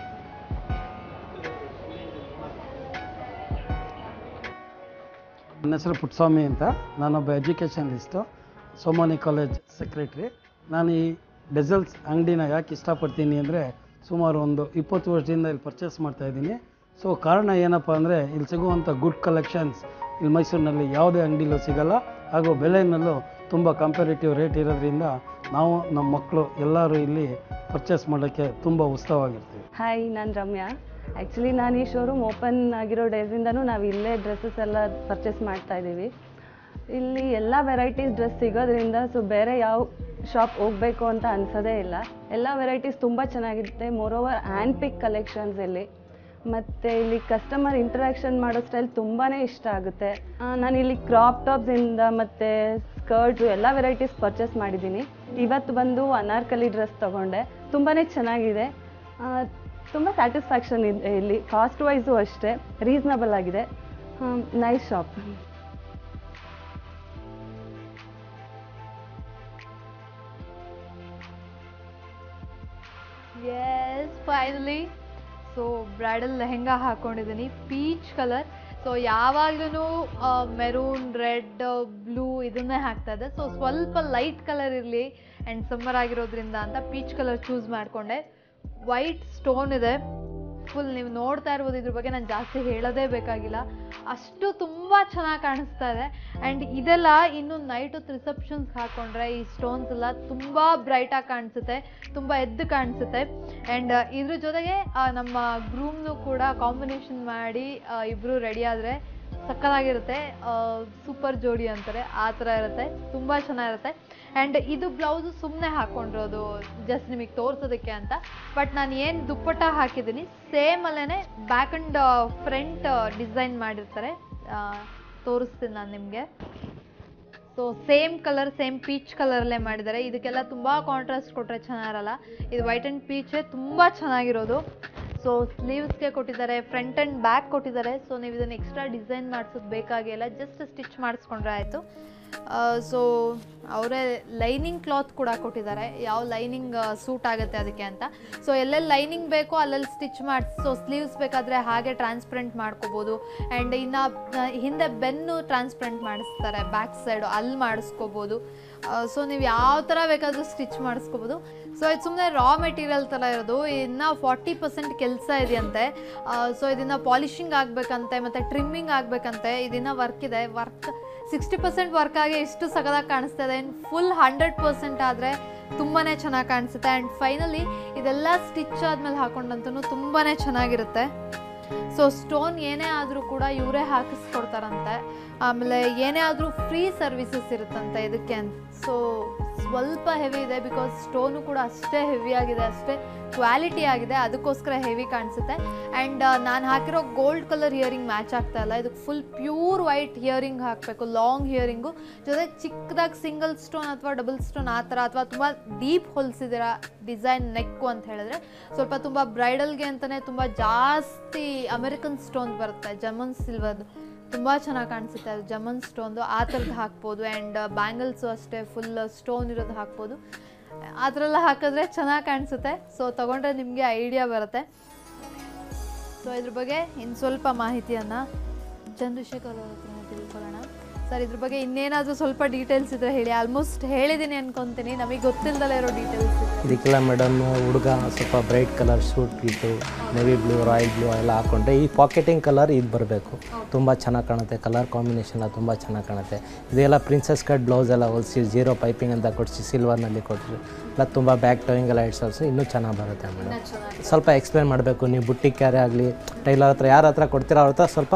ನನ್ನ ಹೆಸರು ಪುಟ್ಟಸ್ವಾಮಿ ಅಂತ, ನಾನೊಬ್ಬ ಎಜುಕೇಷನಲಿಸ್ಟು, ಸೋಮಾನಿ ಕಾಲೇಜ್ ಸೆಕ್ರೆಟ್ರಿ. ನಾನು ಈ ಡೆಸಲ್ಸ್ ಅಂಗಡಿನ ಯಾಕೆ ಇಷ್ಟಪಡ್ತೀನಿ ಅಂದರೆ, ಸುಮಾರು ಒಂದು ಇಪ್ಪತ್ತು ವರ್ಷದಿಂದ ಇಲ್ಲಿ ಪರ್ಚೇಸ್ ಮಾಡ್ತಾಯಿದ್ದೀನಿ. ಸೊ ಕಾರಣ ಏನಪ್ಪ ಅಂದರೆ, ಇಲ್ಲಿ ಸಿಗುವಂಥ ಗುಡ್ ಕಲೆಕ್ಷನ್ಸ್ ಇಲ್ಲಿ ಮೈಸೂರಿನಲ್ಲಿ ಯಾವುದೇ ಅಂಗಡಿಲೂ ಸಿಗಲ್ಲ, ಹಾಗೂ ಬೆಲೆಯಲ್ಲೂ ತುಂಬ ಕಂಪೇರಿಟಿವ್ ರೇಟ್ ಇರೋದ್ರಿಂದ ನಾವು ನಮ್ಮ ಮಕ್ಕಳು ಎಲ್ಲರೂ ಇಲ್ಲಿ ಪರ್ಚೇಸ್ ಮಾಡೋಕ್ಕೆ ತುಂಬ ಉತ್ಸಾಹವಾಗಿರ್ತೀವಿ. ಹಾಯ್, ನಾನು ರಮ್ಯಾ. ಆ್ಯಕ್ಚುಲಿ ನಾನು ಈ ಶೋರೂಮ್ ಓಪನ್ ಆಗಿರೋ ಡೇಸಿಂದನೂ ನಾವು ಇಲ್ಲೇ ಡ್ರೆಸ್ಸಸ್ ಎಲ್ಲ ಪರ್ಚೇಸ್ ಮಾಡ್ತಾ ಇದ್ದೀವಿ. ಇಲ್ಲಿ ಎಲ್ಲ ವೆರೈಟೀಸ್ ಡ್ರೆಸ್ ಸಿಗೋದ್ರಿಂದ ಸೊ ಬೇರೆ ಯಾವ ಶಾಪ್ ಹೋಗಬೇಕು ಅಂತ ಅನ್ಸೋದೇ ಇಲ್ಲ. ಎಲ್ಲ ವೆರೈಟೀಸ್ ತುಂಬ ಚೆನ್ನಾಗಿರುತ್ತೆ. ಮೋರೋವರ್ ಹ್ಯಾಂಡ್ ಪಿಕ್ ಕಲೆಕ್ಷನ್ಸ್ ಇಲ್ಲಿ, ಮತ್ತು ಇಲ್ಲಿ ಕಸ್ಟಮರ್ ಇಂಟ್ರ್ಯಾಕ್ಷನ್ ಮಾಡೋ ಸ್ಟೈಲ್ ತುಂಬಾ ಇಷ್ಟ ಆಗುತ್ತೆ. ನಾನು ಇಲ್ಲಿ ಕ್ರಾಪ್ ಟಾಪ್ಸಿಂದ ಮತ್ತು ಸ್ಕರ್ಟ್ಸು ಎಲ್ಲ ವೆರೈಟೀಸ್ ಪರ್ಚೇಸ್ ಮಾಡಿದ್ದೀನಿ. ಇವತ್ತು ಬಂದು ಅನಾರ್ಕಲಿ ಡ್ರೆಸ್ ತೊಗೊಂಡೆ, ತುಂಬಾ ಚೆನ್ನಾಗಿದೆ, ತುಂಬ ಸ್ಯಾಟಿಸ್ಫ್ಯಾಕ್ಷನ್ ಇದೆ. ಇಲ್ಲಿ ಕಾಸ್ಟ್ ವೈಸು ಅಷ್ಟೇ ರೀಸನಬಲ್ ಆಗಿದೆ. Nice shop. Yes, finally so bridal lehenga ಹಾಕೊಂಡಿದ್ದೀನಿ, ಪೀಚ್ ಕಲರ್. ಸೊ ಯಾವಾಗ್ಲೂ ಮೆರೂನ್, ರೆಡ್, ಬ್ಲೂ ಇದನ್ನೇ ಹಾಕ್ತಾ ಇದೆ. ಸೊ ಸ್ವಲ್ಪ ಲೈಟ್ ಕಲರ್ ಇರಲಿ ಆ್ಯಂಡ್ ಸಮ್ಮರ್ ಆಗಿರೋದ್ರಿಂದ ಅಂತ ಪೀಚ್ ಕಲರ್ ಚೂಸ್ ಮಾಡಿಕೊಂಡೆ. ವೈಟ್ ಸ್ಟೋನ್ ಇದೆ ಫುಲ್, ನೀವು ನೋಡ್ತಾ ಇರ್ಬೋದು. ಇದ್ರ ಬಗ್ಗೆ ನಾನು ಜಾಸ್ತಿ ಹೇಳೋದೇ ಬೇಕಾಗಿಲ್ಲ, ಅಷ್ಟು ತುಂಬ ಚೆನ್ನಾಗಿ ಕಾಣಿಸ್ತಾ ಇದೆ. ಆ್ಯಂಡ್ ಇದೆಲ್ಲ ಇನ್ನು ನೈಟ್ ಹೊತ್ತು ರಿಸೆಪ್ಷನ್ಸ್ ಹಾಕ್ಕೊಂಡ್ರೆ ಈ ಸ್ಟೋನ್ಸ್ ಎಲ್ಲ ತುಂಬ ಬ್ರೈಟಾಗಿ ಕಾಣಿಸುತ್ತೆ, ತುಂಬ ಎದ್ದು ಕಾಣಿಸುತ್ತೆ. ಆ್ಯಂಡ್ ಇದ್ರ ಜೊತೆಗೆ ನಮ್ಮ ಗ್ರೂಮ್ನು ಕೂಡ ಕಾಂಬಿನೇಷನ್ ಮಾಡಿ ಇಬ್ಬರು ರೆಡಿ ಆದರೆ ಸಕ್ಕತ್ತಾಗಿರುತ್ತೆ. ಸೂಪರ್ ಜೋಡಿ ಅಂತಾರೆ, ಆ ಥರ ಇರುತ್ತೆ, ತುಂಬ ಚೆನ್ನಾಗಿರುತ್ತೆ. ಆ್ಯಂಡ್ ಇದು ಬ್ಲೌಸು ಸುಮ್ಮನೆ ಹಾಕ್ಕೊಂಡಿರೋದು ಜಸ್ಟ್ ನಿಮಗೆ ತೋರಿಸೋದಕ್ಕೆ ಅಂತ. ಬಟ್ ನಾನು ಏನು ದುಪ್ಪಟ್ಟ ಹಾಕಿದ್ದೀನಿ ಸೇಮ್ ಅಲ್ಲೇ ಬ್ಯಾಕ್ ಆ್ಯಂಡ್ ಫ್ರಂಟ್ ಡಿಸೈನ್ ಮಾಡಿರ್ತಾರೆ, ತೋರಿಸ್ತೀನಿ ನಾನು ನಿಮಗೆ. So same colour, same peach ಕಲರಲ್ಲೇ ಮಾಡಿದ್ದಾರೆ. ಇದಕ್ಕೆಲ್ಲ ತುಂಬ ಕಾಂಟ್ರಾಸ್ಟ್ ಕೊಟ್ಟರೆ ಚೆನ್ನಾಗಿರಲ್ಲ. ಇದು ವೈಟ್ ಆ್ಯಂಡ್ ಪೀಚೇ ತುಂಬ ಚೆನ್ನಾಗಿರೋದು. ಸೊ ಸ್ಲೀವ್ಸ್ಗೆ ಕೊಟ್ಟಿದ್ದಾರೆ, ಫ್ರಂಟ್ ಆ್ಯಂಡ್ ಬ್ಯಾಕ್ ಕೊಟ್ಟಿದ್ದಾರೆ. ಸೊ ನೀವು ಇದನ್ನು ಎಕ್ಸ್ಟ್ರಾ ಡಿಸೈನ್ ಮಾಡಿಸೋದು ಬೇಕಾಗಿಲ್ಲ, ಜಸ್ಟ್ ಸ್ಟಿಚ್ ಮಾಡಿಸ್ಕೊಂಡ್ರೆ ಆಯಿತು. ಸೊ ಅವರೇ ಲೈನಿಂಗ್ ಕ್ಲಾತ್ ಕೂಡ ಕೊಟ್ಟಿದ್ದಾರೆ, ಯಾವ ಲೈನಿಂಗ್ ಸೂಟ್ ಆಗುತ್ತೆ ಅದಕ್ಕೆ ಅಂತ. ಸೊ ಎಲ್ಲೆಲ್ಲಿ ಲೈನಿಂಗ್ ಬೇಕೋ ಅಲ್ಲೆಲ್ಲಿ ಸ್ಟಿಚ್ ಮಾಡಿ, ಸೊ ಸ್ಲೀವ್ಸ್ ಬೇಕಾದರೆ ಹಾಗೆ ಟ್ರಾನ್ಸ್ಪರೆಂಟ್ ಮಾಡ್ಕೋಬೋದು. ಆ್ಯಂಡ್ ಇನ್ನು ಹಿಂದೆ ಬೆನ್ನು ಟ್ರಾನ್ಸ್ಪರೆಂಟ್ ಮಾಡಿಸ್ತಾರೆ, ಬ್ಯಾಕ್ ಸೈಡು ಅಲ್ಲಿ ಮಾಡಿಸ್ಕೋಬೋದು. ಸೊ ನೀವು ಯಾವ ಥರ ಬೇಕಾದರೂ ಸ್ಟಿಚ್ ಮಾಡಿಸ್ಕೋಬೋದು. ಸೊ ಇದು ಸುಮ್ಮನೆ ರಾ ಮೆಟೀರಿಯಲ್ ಥರ ಇರೋದು, ಇನ್ನು ಫಾರ್ಟಿ ಪರ್ಸೆಂಟ್ ಕೆಲಸ ಇದೆಯಂತೆ. ಸೊ ಇದನ್ನು ಪಾಲಿಷಿಂಗ್ ಆಗಬೇಕಂತೆ ಮತ್ತು ಟ್ರಿಮ್ಮಿಂಗ್ ಆಗಬೇಕಂತೆ. ಇದನ್ನು ವರ್ಕ್ ಇದೆ, ವರ್ಕ್ ಸಿಕ್ಸ್ಟಿ ಪರ್ಸೆಂಟ್ ವರ್ಕ್ ಆಗಿ ಇಷ್ಟು ಸಗದಾಗಿ ಕಾಣಿಸ್ತಾ ಇದೆ. ಇನ್ನು ಫುಲ್ ಹಂಡ್ರೆಡ್ ಪರ್ಸೆಂಟ್ ಆದರೆ ತುಂಬಾ ಚೆನ್ನಾಗಿ ಕಾಣಿಸುತ್ತೆ. ಆ್ಯಂಡ್ ಫೈನಲಿ ಇದೆಲ್ಲ ಸ್ಟಿಚ್ ಆದಮೇಲೆ ಹಾಕೊಂಡಂತೂ ತುಂಬಾ ಚೆನ್ನಾಗಿರುತ್ತೆ. ಸೊ ಸ್ಟೋನ್ ಏನೇ ಆದರೂ ಕೂಡ ಇವರೇ ಹಾಕಿಸ್ಕೊಡ್ತಾರಂತೆ. ಆಮೇಲೆ ಏನೇ ಆದರೂ ಫ್ರೀ ಸರ್ವಿಸಸ್ ಇರುತ್ತಂತೆ ಇದಕ್ಕೆ ಅಂತ. ಸೊ ಸ್ವಲ್ಪ ಹೆವಿ ಇದೆ, ಬಿಕಾಸ್ ಸ್ಟೋನು ಕೂಡ ಅಷ್ಟೇ ಹೆವಿ ಆಗಿದೆ, ಅಷ್ಟೇ ಕ್ವಾಲಿಟಿ ಆಗಿದೆ, ಅದಕ್ಕೋಸ್ಕರ ಹೆವಿ ಕಾಣಿಸುತ್ತೆ. ಆ್ಯಂಡ್ ನಾನು ಹಾಕಿರೋ ಗೋಲ್ಡ್ ಕಲರ್ ಇಯರಿಂಗ್ ಮ್ಯಾಚ್ ಆಗ್ತಾ ಇಲ್ಲ. ಇದಕ್ಕೆ ಫುಲ್ ಪ್ಯೂರ್ ವೈಟ್ ಇಯರಿಂಗ್ ಹಾಕಬೇಕು, ಲಾಂಗ್ ಇಯರಿಂಗು, ಜೊತೆಗೆ ಚಿಕ್ಕದಾಗಿ ಸಿಂಗಲ್ ಸ್ಟೋನ್ ಅಥವಾ ಡಬಲ್ ಸ್ಟೋನ್ ಆ ಥರ, ಅಥವಾ ತುಂಬ ಡೀಪ್ ಹೊಲಿಸಿದಿರ ಡಿಸೈನ್ ನೆಕ್ಕು ಅಂತ ಹೇಳಿದ್ರೆ ಸ್ವಲ್ಪ ತುಂಬ ಬ್ರೈಡಲ್ಗೆ ಅಂತಲೇ ತುಂಬ ಜಾಸ್ತಿ ಅಮೆರಿಕನ್ ಸ್ಟೋನ್ ಬರುತ್ತೆ, ಜರ್ಮನ್ ಸಿಲ್ವರ್ದು, ತುಂಬ ಚೆನ್ನಾಗಿ ಕಾಣಿಸುತ್ತೆ ಅದು ಜರ್ಮನ್ ಸ್ಟೋನ್ದು. ಆ ಥರದ್ದು ಹಾಕ್ಬೋದು. ಆ್ಯಂಡ್ ಬ್ಯಾಂಗಲ್ಸು ಅಷ್ಟೇ ಫುಲ್ ಸ್ಟೋನ್ ಇರೋದು ಹಾಕ್ಬೋದು. ಆ ಥರ ಎಲ್ಲ ಹಾಕಿದ್ರೆ ಚೆನ್ನಾಗಿ ಕಾಣಿಸುತ್ತೆ. ಸೊ ತೊಗೊಂಡ್ರೆ ನಿಮಗೆ ಐಡಿಯಾ ಬರುತ್ತೆ. ಸೊ ಇದ್ರ ಬಗ್ಗೆ ಇನ್ನು ಸ್ವಲ್ಪ ಮಾಹಿತಿಯನ್ನು ಚಂದ್ರಶೇಖರ್ ಅವ್ರ ಹತ್ರ ತಿಳ್ಕೊಳ್ಳೋಣ. ಸರ್, ಇದ್ರ ಬಗ್ಗೆ ಇನ್ನೇನಾದರೂ ಸ್ವಲ್ಪ ಡೀಟೇಲ್ಸ್ ಇದ್ರೆ ಹೇಳಿ. ಆಲ್ಮೋಸ್ಟ್ ಹೇಳಿದ್ದೀನಿ ಅನ್ಕೊತೀನಿ, ನಮಗೆ ಗೊತ್ತಿಲ್ಲದಲ್ಲೇ ಇರೋ ಡೀಟೇಲ್ಸ್. ಇದಕ್ಕೆಲ್ಲ ಮೇಡಮ್ ಹುಡುಗ ಸ್ವಲ್ಪ ಬ್ರೈಟ್ ಕಲರ್ ಸೂಟ್ ಇಟ್ಟು ನೆವಿ ಬ್ಲೂ, ರಾಯಲ್ ಬ್ಲೂ ಎಲ್ಲ ಹಾಕ್ಕೊಂಡ್ರೆ ಈ ಪಾಕೆಟಿಂಗ್ ಕಲರ್ ಇದು ಬರಬೇಕು, ತುಂಬ ಚೆನ್ನಾಗಿ ಕಾಣುತ್ತೆ. ಕಲರ್ ಕಾಂಬಿನೇಷನ್ ಎಲ್ಲ ತುಂಬ ಚೆನ್ನಾಗಿ ಕಾಣುತ್ತೆ. ಇದೆಲ್ಲ ಪ್ರಿನ್ಸಸ್ ಕಟ್ ಬ್ಲೌಸ್ ಎಲ್ಲ ಹೊಲಿಸಿ ಜೀರೋ ಪೈಪಿಂಗ್ ಅಂತ ಕೊಡಿಸಿ ಸಿಲ್ವರ್ನಲ್ಲಿ ಕೊಟ್ಟರು ಎಲ್ಲ ತುಂಬ ಬ್ಯಾಕ್ ಟೋಯಿಂಗ್ ಎಲ್ಲ ಇಡ್ಸಲ್ಸು ಇನ್ನೂ ಚೆನ್ನಾಗಿ ಬರುತ್ತೆ ಮೇಡಮ್. ಸ್ವಲ್ಪ ಎಕ್ಸ್ಪ್ಲೇನ್ ಮಾಡಬೇಕು ನೀವು, ಬುಟ್ಟಿಗೆ ಯಾರೇ ಆಗಲಿ ಟೈಲರ್ ಹತ್ರ ಯಾರ ಹತ್ರ ಕೊಡ್ತೀರೋ ಅವ್ರ ಹತ್ರ ಸ್ವಲ್ಪ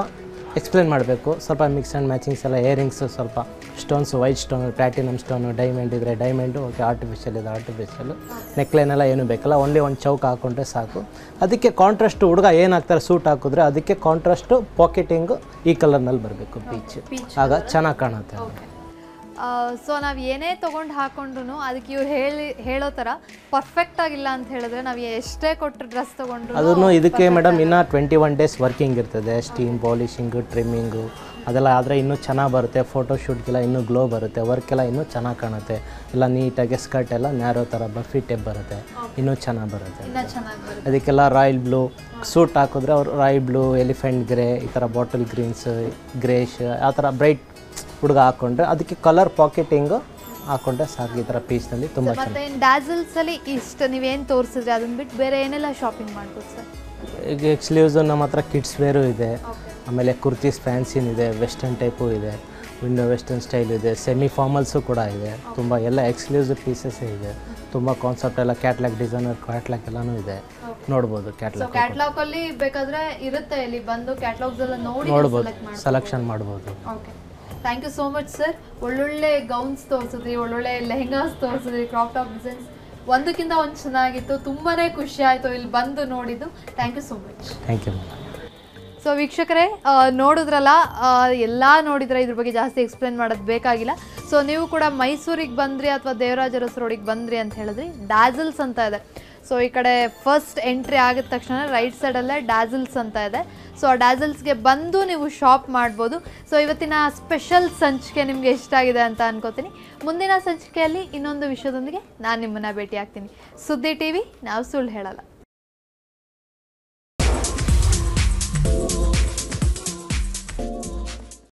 ಎಕ್ಸ್ಪ್ಲೇನ್ ಮಾಡಬೇಕು. ಸ್ವಲ್ಪ ಮಿಕ್ಸ್ ಆ್ಯಂಡ್ ಮ್ಯಾಚಿಂಗ್ಸ್ ಎಲ್ಲ ಇಯರಿಂಗ್ಸು, ಸ್ವಲ್ಪ stones, white stone, platinum stone, diamond ಇದ್ದರೆ ಡೈಮಂಡು, ಓಕೆ ಆರ್ಟಿಫಿಷಿಯಲ್ ಇದೆ ಆರ್ಟಿಫಿಷಿಯಲು, ನೆಕ್ಲೈನ್ ಎಲ್ಲ ಏನೂ ಬೇಕಲ್ಲ, ಓನ್ಲಿ ಒಂದು ಚೌಕ ಹಾಕ್ಕೊಂಡ್ರೆ ಸಾಕು. ಅದಕ್ಕೆ ಕಾಂಟ್ರಾಸ್ಟು ಹುಡುಗ ಏನು ಹಾಕ್ತಾರೆ ಸೂಟ್ ಹಾಕಿದ್ರೆ ಅದಕ್ಕೆ ಕಾಂಟ್ರಾಸ್ಟು ಪಾಕೆಟಿಂಗು ಈ ಕಲರ್ನಲ್ಲಿ ಬರಬೇಕು ಪೀಚ್, ಆಗ ಚೆನ್ನಾಗಿ ಕಾಣುತ್ತೆ. ಸೊ ನಾವು ಏನೇ ತೊಗೊಂಡು ಹಾಕೊಂಡ್ರು ಅದಕ್ಕೆ ಇವ್ರು ಹೇಳಿ ಹೇಳೋ ಥರ ಪರ್ಫೆಕ್ಟ್ ಆಗಿಲ್ಲ ಅಂತ ಹೇಳಿದ್ರೆ ನಾವು ಎಷ್ಟೇ ಕೊಟ್ಟು ಡ್ರೆಸ್ ತೊಗೊಂಡ್ರು ಅದನ್ನು ಇದಕ್ಕೆ ಮೇಡಮ್ ಇನ್ನೂ ಟ್ವೆಂಟಿ ಒನ್ ಡೇಸ್ ವರ್ಕಿಂಗ್ ಇರ್ತದೆ. ಸ್ಟೀಮ್, ಪಾಲಿಶಿಂಗು, ಟ್ರಿಮ್ಮಿಂಗು ಅದೆಲ್ಲ ಆದರೆ ಇನ್ನೂ ಚೆನ್ನಾಗಿ ಬರುತ್ತೆ. ಫೋಟೋಶೂಟ್ಗೆಲ್ಲ ಇನ್ನೂ ಗ್ಲೋ ಬರುತ್ತೆ, ವರ್ಕೆಲ್ಲ ಇನ್ನೂ ಚೆನ್ನಾಗಿ ಕಾಣುತ್ತೆ. ಎಲ್ಲ ನೀಟಾಗಿ ಸ್ಕರ್ಟ್ ಎಲ್ಲ ನ್ಯಾರೋ ಥರ ಬಫಿ ಟೈಪ್ ಬರುತ್ತೆ, ಇನ್ನೂ ಚೆನ್ನಾಗಿ ಬರುತ್ತೆ. ಅದಕ್ಕೆಲ್ಲ ರಾಯಲ್ ಬ್ಲೂ ಸೂಟ್ ಹಾಕಿದ್ರೆ ಅವ್ರು ರಾಯಲ್ ಬ್ಲೂ, ಎಲಿಫೆಂಟ್ ಗ್ರೇ, ಈ ಥರ ಬಾಟಲ್ ಗ್ರೀನ್ಸ್, ಗ್ರೇಶ್ ಆ ಥರ ಬ್ರೈಟ್ ಹುಡುಗ ಹಾಕ್ಕೊಂಡ್ರೆ ಅದಕ್ಕೆ ಕಲರ್ ಪಾಕೆಟಿಂಗು ಹಾಕ್ಕೊಂಡ್ರೆ ಸಾಕು. ಈ ಥರ ಪೀಸ್ನಲ್ಲಿ ತುಂಬ ಮತ್ತೆ ಡ್ಯಾಸಲ್ಸಲ್ಲಿ ಇಷ್ಟು ನೀವೇನು ತೋರಿಸಿದ್ರೆ ಅದನ್ನ ಬಿಟ್ಟು ಬೇರೆ ಏನೆಲ್ಲ ಶಾಪಿಂಗ್ ಮಾಡ್ಬೋದು ಸರ್? ಈಗ ಎಕ್ಸ್ಕ್ಲೂಸಿವ್ ನಮ್ಮ ಹತ್ರ ಕಿಡ್ಸ್ ವೇರು ಇದೆ, ಆಮೇಲೆ ಕುರ್ತೀಸ್ ಫ್ಯಾನ್ಸಿನ್ ಇದೆ, ವೆಸ್ಟರ್ನ್ ಟೈಪು ಇದೆ, ವಿಂಡೋ ವೆಸ್ಟರ್ನ್ ಸ್ಟೈಲ್ ಇದೆ, ಸೆಮಿ ಫಾರ್ಮಲ್ಸು ಕೂಡ ಇದೆ. ತುಂಬ ಎಲ್ಲ ಎಕ್ಸ್ಕ್ಲೂಸಿವ್ ಪೀಸಸ್ಸೇ ಇದೆ. ತುಂಬ ಕಾನ್ಸೆಪ್ಟ್ ಎಲ್ಲ ಕ್ಯಾಟ್ಲಾಗ್, ಡಿಸೈನರ್ ಕ್ಯಾಟ್ಲಾಗ್ ಎಲ್ಲನೂ ಇದೆ, ನೋಡ್ಬೋದು. ಕ್ಯಾಟ್ಲಾಗ್ ಕ್ಯಾಟ್ಲಾಗಲ್ಲಿ ಬೇಕಾದರೆ ಇರುತ್ತೆ, ಇಲ್ಲಿ ಬಂದು ಕ್ಯಾಟ್ಲಾಗ್ಸ್ ಎಲ್ಲ ನೋಡಿ ನೋಡ್ಬೋದು, ಸೆಲೆಕ್ಷನ್ ಮಾಡ್ಬೋದು. Okay, thank you so much sir. ಒಳ್ಳೊಳ್ಳೆ ಗೌನ್ಸ್ ತೋರಿಸಿದ್ರಿ, ಒಳ್ಳೊಳ್ಳೆ ಲೆಹೆಂಗಾಸ್ ತೋರಿಸಿದ್ರಿ, ಕ್ರಾಪ್ ಟಾಪ್ ಡಿಸೈನ್ಸ್ ಒಂದಕ್ಕಿಂತ ಒಂದು ಚೆನ್ನಾಗಿತ್ತು. ತುಂಬಾ ಖುಷಿ ಆಯಿತು ಇಲ್ಲಿ ಬಂದು ನೋಡಿದ್ದು. Thank you so much. Thank you. So ವೀಕ್ಷಕರೇ ನೋಡಿದ್ರಲ್ಲ, ಎಲ್ಲ ನೋಡಿದ್ರೆ ಇದ್ರ ಬಗ್ಗೆ ಜಾಸ್ತಿ ಎಕ್ಸ್ಪ್ಲೇನ್ ಮಾಡೋದು ಬೇಕಾಗಿಲ್ಲ. ಸೊ ನೀವು ಕೂಡ ಮೈಸೂರಿಗೆ ಬಂದ್ರಿ ಅಥವಾ ದೇವರಾಜ ಅರಸ್ ರೋಡಿಗೆ ಬಂದ್ರಿ ಅಂತ ಹೇಳಿದ್ರಿ, ಡ್ಯಾಸಲ್ಸ್ ಅಂತ ಇದೆ. ಸೊ ಈ ಕಡೆ ಫಸ್ಟ್ ಎಂಟ್ರಿ ಆಗಿದ ತಕ್ಷಣ ರೈಟ್ ಸೈಡಲ್ಲೇ ಡ್ಯಾಸಲ್ಸ್ ಅಂತ ಇದೆ. ಸೊ ಆ ಡ್ಯಾಸಲ್ಸ್ಗೆ ಬಂದು ನೀವು ಶಾಪ್ ಮಾಡ್ಬೋದು. ಸೊ ಇವತ್ತಿನ ಸ್ಪೆಷಲ್ ಸಂಚಿಕೆ ನಿಮಗೆ ಇಷ್ಟ ಆಗಿದೆ ಅಂತ ಅನ್ಕೋತೀನಿ. ಮುಂದಿನ ಸಂಚಿಕೆಯಲ್ಲಿ ಇನ್ನೊಂದು ವಿಷಯದೊಂದಿಗೆ ನಾನು ನಿಮ್ಮನ್ನು ಭೇಟಿ ಆಗ್ತೀನಿ. ಸುದ್ದಿ ಟಿ ವಿ, ನಾವು ಸುಳ್ಳು ಹೇಳಲ್ಲ.